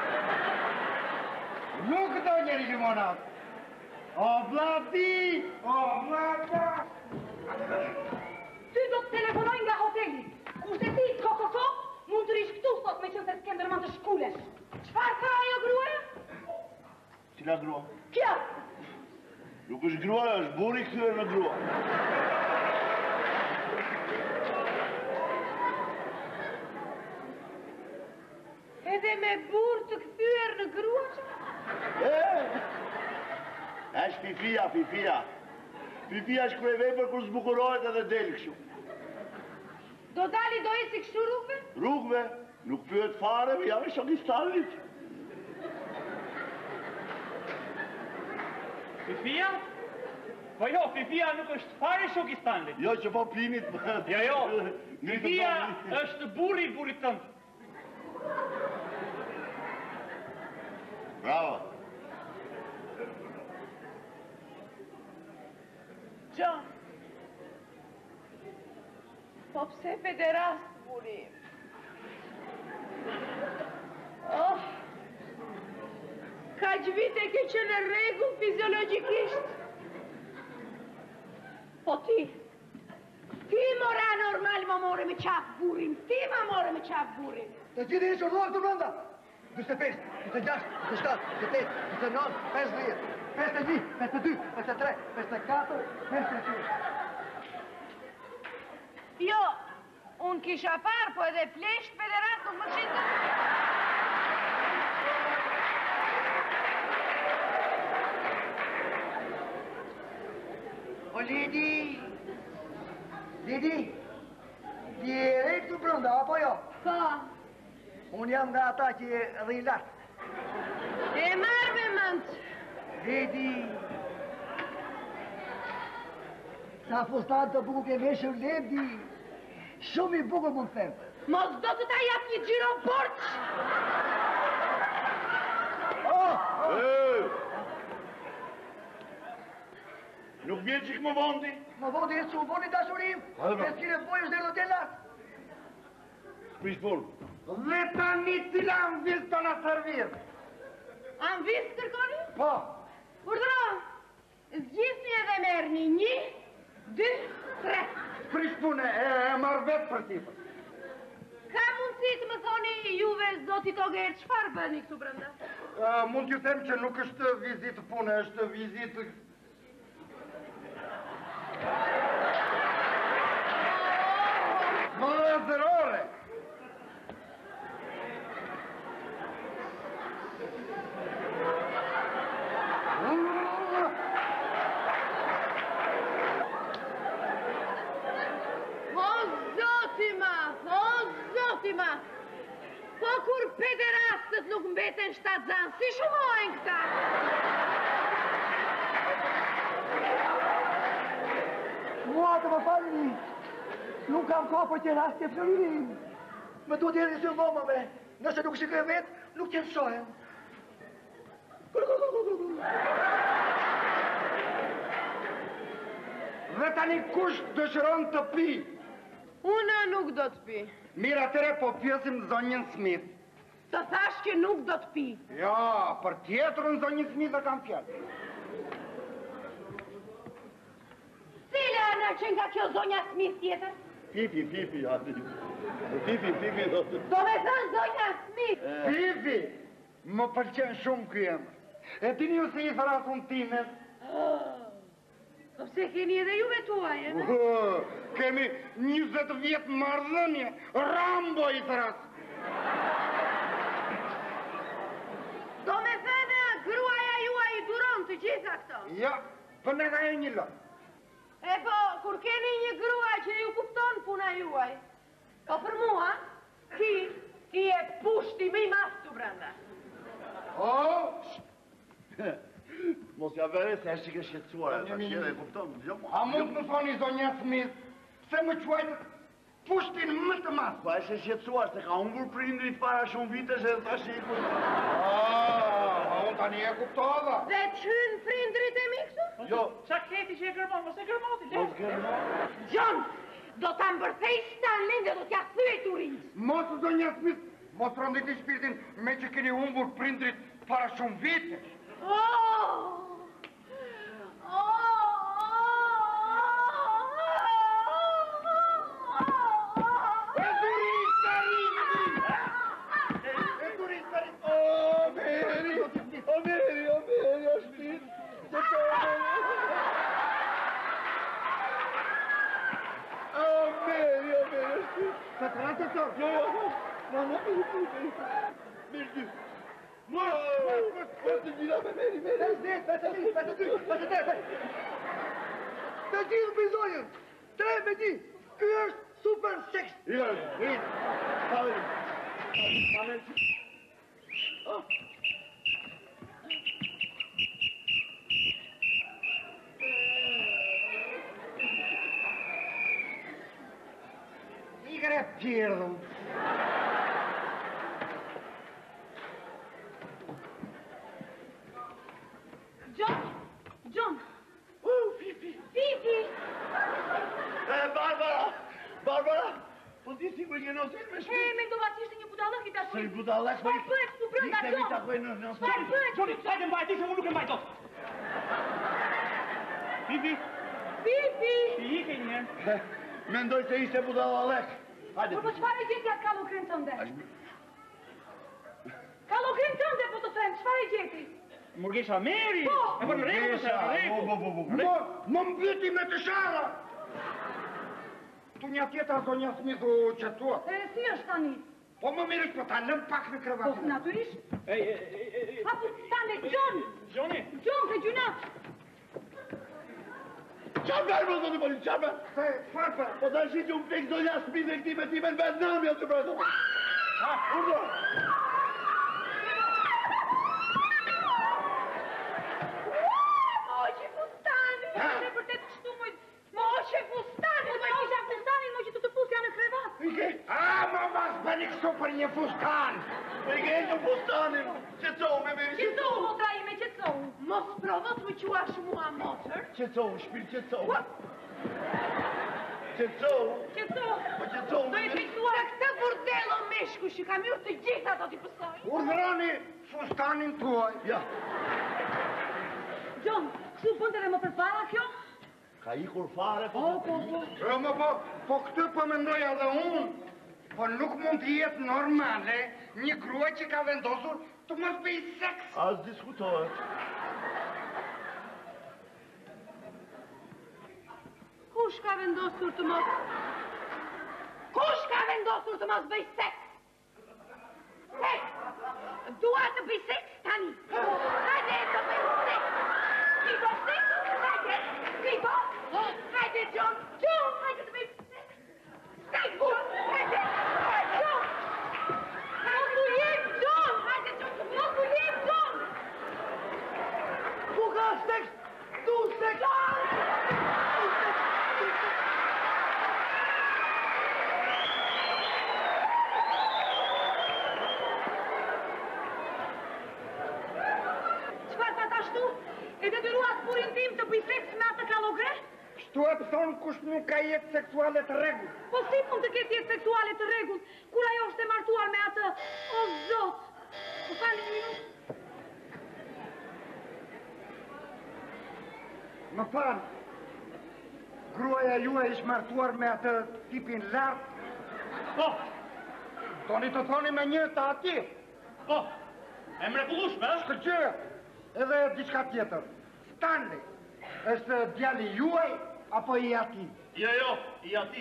Nuk do njeri limonat! O vladi! O vlada! Ty do të telefonoj nga hoteli. Kurse ti, kokofo, mund të rish këtu sot me qënë se s'kenderman të shkulesh. Çfarë ka ajo gruaja? Cila grua? Kjo! Nuk është grua, është burri kthyer në grua. Edhe me burr të kthyer në grua që? E, është fifia, fifia. Fifia është kur e vepër kur zbukurohet edhe del kështu. Do dali do eci kështu rrugëve? Rrugëve, nuk pyet fare, ja me shokistalit. Fifia? Po jo, Fifia nuk është fare shokistanlit. Jo që po plimit. Jo, jo, Fifia është burri i burrit tënd. Bravo. John. Po pse pederast, buri? Oh, kaq vite ke qenë në rregull fiziologjikisht. Po ti, ti mora normal më more me qaf burin, ti më more me qaf burin. Të gjithë i shërduar të brenda. njëzet e pesë, njëzet e gjashtë, njëzet e shtatë, njëzet e tetë, njëzet e nëntë, pesëdhjetë, pesëdhjetë e një, pesëdhjetë e dy, pesëdhjetë e tre, pesëdhjetë e katër, pesëdhjetë e pesë. Jo, unë kisha parë, po edhe flesht pederast nuk më qenë. O Lidi, Lidi, ti e këtu brenda, apo jo? Po, Unë jam nga ata që e rri lartë. e marrë me mëndë. Lidi, sa fustat të bukur ke veshur Ledi, shumë i bukur mund të them. Mos do të ta jap një gjiro borç. Oh! E! Nuk vjen që më vondi? Më vodi e që voni dashurim, Hajde, bra. e s'kine bojës dhe hotel lartë. Prish punë. Dhe tani cila në vizë të në servirë. Am visë kërkoni? Po, Urdhro, zgjisni edhe merrni një, dy, tre. Prish pune, e, e marrë vetë për tipër. Ka mundësi të më thoni juve zoti Toger, çfarë bëni këtu brenda? Uh, mund t'ju them që nuk është vizitë pune, është vizitë... mbeten shtatë zanë, si shumojnë këta? Mua të më falini, nuk kam ka për të rastje floririn. Me duhet jeni si dhomave, nëse nuk shikoj vetë, nuk t'jenë shohen. Dhe tani kush dëshiron të pi? Unë nuk do të pi. Mirë atëre po pjesim zonjën Smith. Të thash që nuk do të pi. Ja, për tjetërën zonjën Smith dhe kam fjallë. Cile anë që nga kjo zonja Smith tjetër? Fifi, Fifi, ati. Fifi, Fifi, do të... Do me thënë zonja Smith. Fifi, më pëlqen shumë kjo emër. E dini ju se i thëra unë timet? Po pse keni edhe juve tuaj, e? Uh, kemi njëzet vjetë mardhënje, Rambo i thëras. Do me thënë, gruaja juaj i duron të gjitha këto. Ja, për në ka e një lot. E po, kur keni një grua që ju kupton puna juaj, po për mua, ti, ti e pushti mi mas të brenda. O, Mos ja vere se është që ke shqetsuar, e ta qire e kupton. a mund të thoni zonja Smith, se më quajtë pushtin më të mas. Pa është e shqetsuar, se ka ungur prindrit para shumë vitesh e ta shi i ku... Ah, unë tani e kuptova. Dhe të hynë prindrit e mi këtu? Jo, Qa keti që e kërmon, mos e kërmoti, le. mos gërmo. John, do të mbërthej Stanley dhe do t'ja thyej turinjë. Mos zonja Smith, mos rënditi shpirtin me që keni humbur prindrit para shumë vite. Oh! E durista rindi! E durista rindi! O, Meri! O, Meri, o, Meri, o shpit! Se to, O, Meri, o, Meri, o shpit! Se të ratë të? Jo, jo, no, no, Meri, Meri, Meri, Mua, të gjira me Meri, Meri! Vetë dhe, vetë dhe, vetë dhe, vetë dhe, me ti në bizonjën! Tre me ti! Ky është super sex! Jo, jo, Pavel. Pavel. Igre pjerdhëm. John! John! Uh, Fifi. Fifi! Eh, Barbara! Barbara! Po ti si ku i gjeno se me E, shpit? me ndova që ishte një budallëk i Se i dashurit. budallak, Çfarë bëhet këtu brenda, Dikte John? vita ku e në në Çfarë bëhet? Gjoni, hajde mbajti, se unë nuk e mbaj dot. Fifi, Fifi! ti ike njerë. Mendoj se ishte budallak. Hajde. Po po çfarë gjeti atë kallokrin tënde? Është Kallokrin tënde po të them, çfarë gjeti? Murgesha Meri. Po. E për në regu, se e për regu. Bo, bo, bo, bo. Mo, më mbyti me të shara! Tu një tjetër zonja Smith u qëtuat. E, si është tani? Po më mirë po ta lëm pak në Po, krevatin. natyrisht. Ej, ej, ej, ej, Ha, po, Stanley, John! Gjoni, John, ke gjuna! Qarë bërë, më zonë i politë, qarë bërë? Se, farë për? Po të shi që unë pekë zonja Smith e këti me ti me në vetë nëmë, jo të bërë. Ha, urdo! Moqe fustani! Ne për të të kështu moj... Moqe fustani! Mo isha fustanin, mo që të të pusja në krevat! Ike, A, më mas bëni kështu për një fustan! ike e që fustanin, qëtësohu me meri, Qëtësohu, qëtësohu. motra ime, qëtësohu! Mos provot më quash mua moqër! Qëtësohu, shpirë, qëtësohu. Qëtësohu. Qëtësohu! Po qëtësohu. Do i fiksuar këtë burdelo meshku që kam jurë të gjitha do t'i pësoj! Urdhëroni fustanin tuaj. Ja, John, kështu bënte dhe më përpara kjo? ka ikur fare, po. Po, po, po. E, më po, po këtë po mendoj edhe unë. Po nuk mund të jetë normale një grua që ka vendosur të mos bëj seks. As diskutohet. Kush ka vendosur të mos... Kush ka vendosur të mos bëj seks? Seks! Dua të bëj seks tani! Hajde të bëj seks! Kipo seks? Hajde! Kipo! Hajde, John! John! Hajde të bëj seks! Seks, John! Hajde! John! Ka të jetë, John! Hajde, John, të bëj Kështu e pëson kush nuk ka jetë seksuale të rregull. Po si mund të ketë jetë seksuale të rregull, kur ajo është e martuar me atë? O Zot! Më falni një minutë. Më falë, gruaja juaj është martuar me atë tipin lartë? Po, Doni të thoni me një të ati? po, e mrekullueshme, ë? Shkëgjë, edhe diçka tjetër. Stanley, është djali juaj apo i ati? Jo, jo, i ati.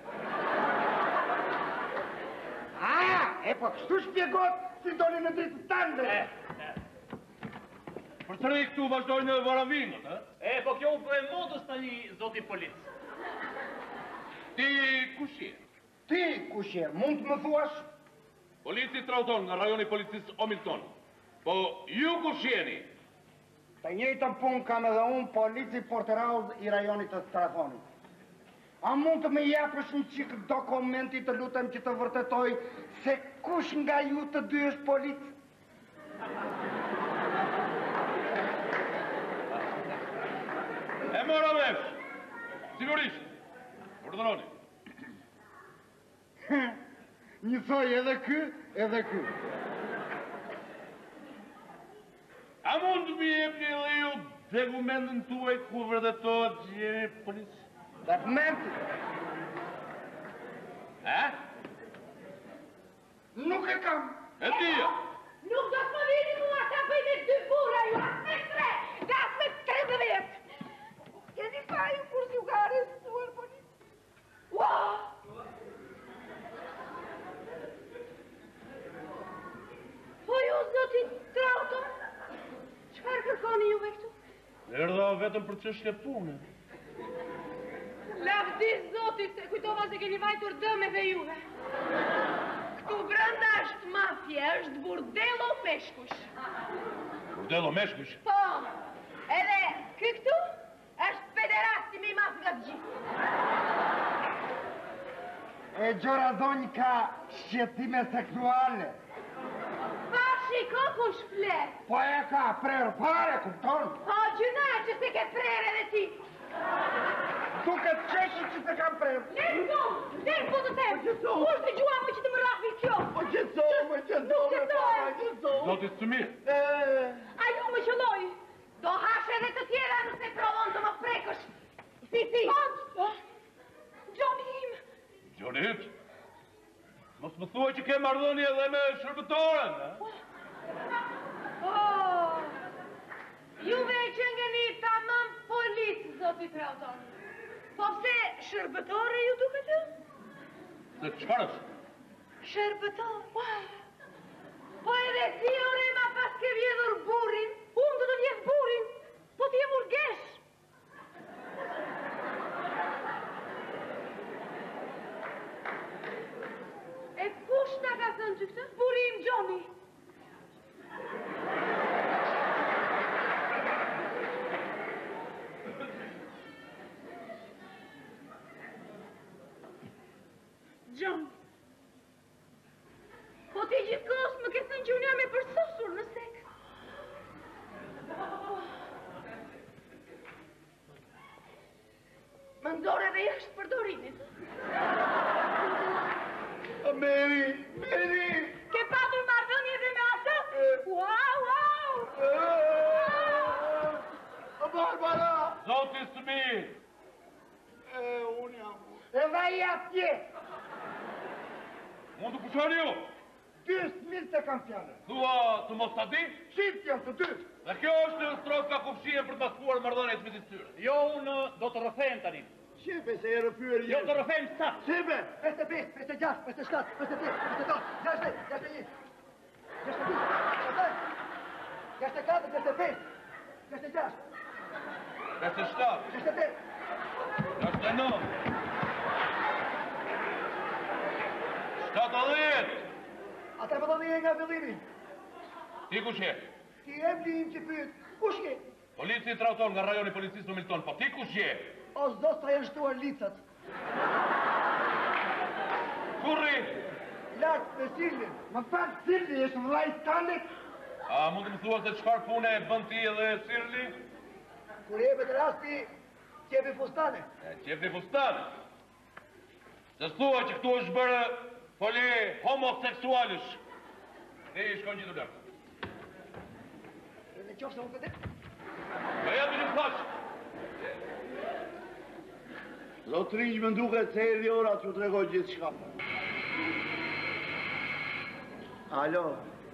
A, e po kështu shpjegot si doni në dritë Stanley. E, e. Për të rej këtu vazhdojnë varavinët, e? E, po kjo u bëhe modës tani, zoti polic. Ti kush je? Ti, kush je, mund të më thuash? Polici Trauton nga rajoni policisë Omilton. Po ju kush jeni? Të njëjtën punë kam edhe unë polici porterauz i rajonit të Strathonit. A mund të më japësh një qikë dokumenti të lutem që të vërtetoj se kush nga ju të dy është polic? E mora vesh. Sigurisht. Urdhëroni. Njësoj edhe ky, edhe ky. A mund të më jepni edhe ju dokumentin tuaj ku vërtetohet që jeni polic? Dokumenti? E? Nuk e kam. E tia? Nuk do të më vini mua ta bëj me dy burra ju, as me tre, dhe as me tridhjetë. Keni pa ju kur s'ju ka arrestuar polic? Ua! Po ju zoti Trauton, çfarë kërkoni juve këtu? Erdha vetëm për çështje pune. Lavdi zotit, se kujtova se keni vajtur dëmeve juve. Këtu brenda është mafje, është burdello meshkush. Burdello meshkush? Po, edhe ky këtu është pederasti me i mas nga të gjithë. E gjora zonjë ka shqetime seksuale. Pa shiko kush flet. Po e ka prerë pare, kupton? Po gjyna që se ke prerë edhe ti. Duke të qeshi që se kam prerë. Lërë po, lërë po të tem. Kur të gjua më që të më rafi kjo. Po qëtësohë, më qëtësohë, me papa, qëtësohë. Zoti Sumir. E, A ju më qëlloj. Do hash edhe të tjera nëse provon të më prekësh. Si ti. Gjoni im. Gjoni hyt. Mos më thuaj që ke marrëdhënie edhe me shërbëtoren, e? Oh, juve që ngeni tamam policë, zoti Trauton. Po pse shërbëtore ju duket ju? Se çfarë është? Shërbëtor, ua. Po edhe ti ore ma pas ke vjedhur burrin, unë do të vjedh burrin, po ti e murgesh. E kush na ka thënë që këtë? Burri im Gjoni. Gjoni. Po ti gjithkohës më ke thënë që unë jam e përsosur në sek. Më ndore dhe jashtë përdorimit. Meri, Meri. Ke patur marrëdhënie dhe me atë? Wow, wow! Barbara. Zoti Sumir. E, unë jam. Edhe i atje. Mund të pushoni ju? Dy smil të kam fjallë. Thua të mos ta di? Shqip janë të dy. Dhe kjo është stroka kufshie për të maskuar marrëdhëniet midis tyre. Jo, unë do të rëthem tani. Shefe se e rëfyër Jo të rëthem sa. Shefe. pesëdhjetë e pesë, pesëdhjetë e gjashtë, pesëdhjetë e shtatë, pesëdhjetë e tetë, pesëdhjetë e nëntë, gjashtëdhjetë, gjashtëdhjetë e një, gjashtëdhjetë e dy, gjashtëdhjetë e katër, gjashtëdhjetë e pesë, gjashtëdhjetë e gjashtë, pesë e shtatë, gjashtëdhjetë e tetë, gjashtëdhjetë e nëntë, shtatëdhjetë. atër më dhoni e nga vëllimi. Ti kush je? Ti e mli im që pyet, kush je? Polici Trauton nga rajoni policisë në Milton, po ti kush je? O zdo sa janë shtuar licat. Kurri? Lartë me Silvin. Më pak Silvi, është vllai Stanley? A mund të më thua se çfarë pune e bën ti edhe Sirli? Kur jepet rasti, Qepi fustane. E, qep një fustane. Se thua që këtu është bërë foli homoseksualish. Ne i shkon gjithu lërë. Në qofë se unë këtë? Ka jam një flash. Zotrinj më duket se erdhi ora që tregoj gjithë shka. Alo.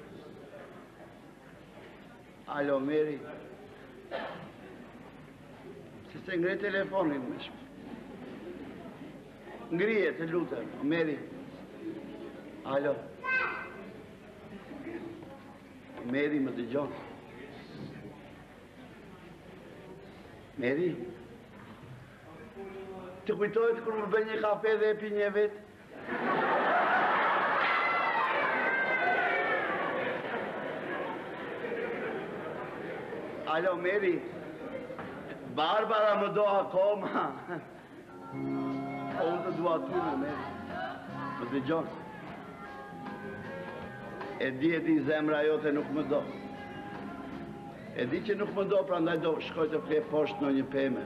Alo, Meri. Se se ngre telefonin me shme. Ngrije, të lutem, Meri. Alo. Meri më dëgjon. Meri. Të kujtojt kur më bëj një kafe dhe e pi një vetë? Alo, Meri. Barbara më do akoma. Unë të dua ty me Meri. Më dëgjon. E di e di zemra jote nuk më do. E di që nuk më do, pra ndaj do shkoj të fle poshtë në një peme.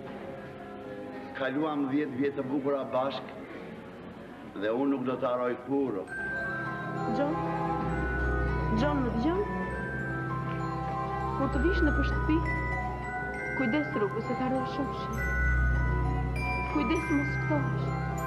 Kaluam dhjetë vjetë të bukura bashk dhe unë nuk do të haroj kurrë. John? John, më dëgjon? Kur të vish në për shtëpi, kujdes rrugës se të haroj shumë shi. Kujdes mos këtohesh.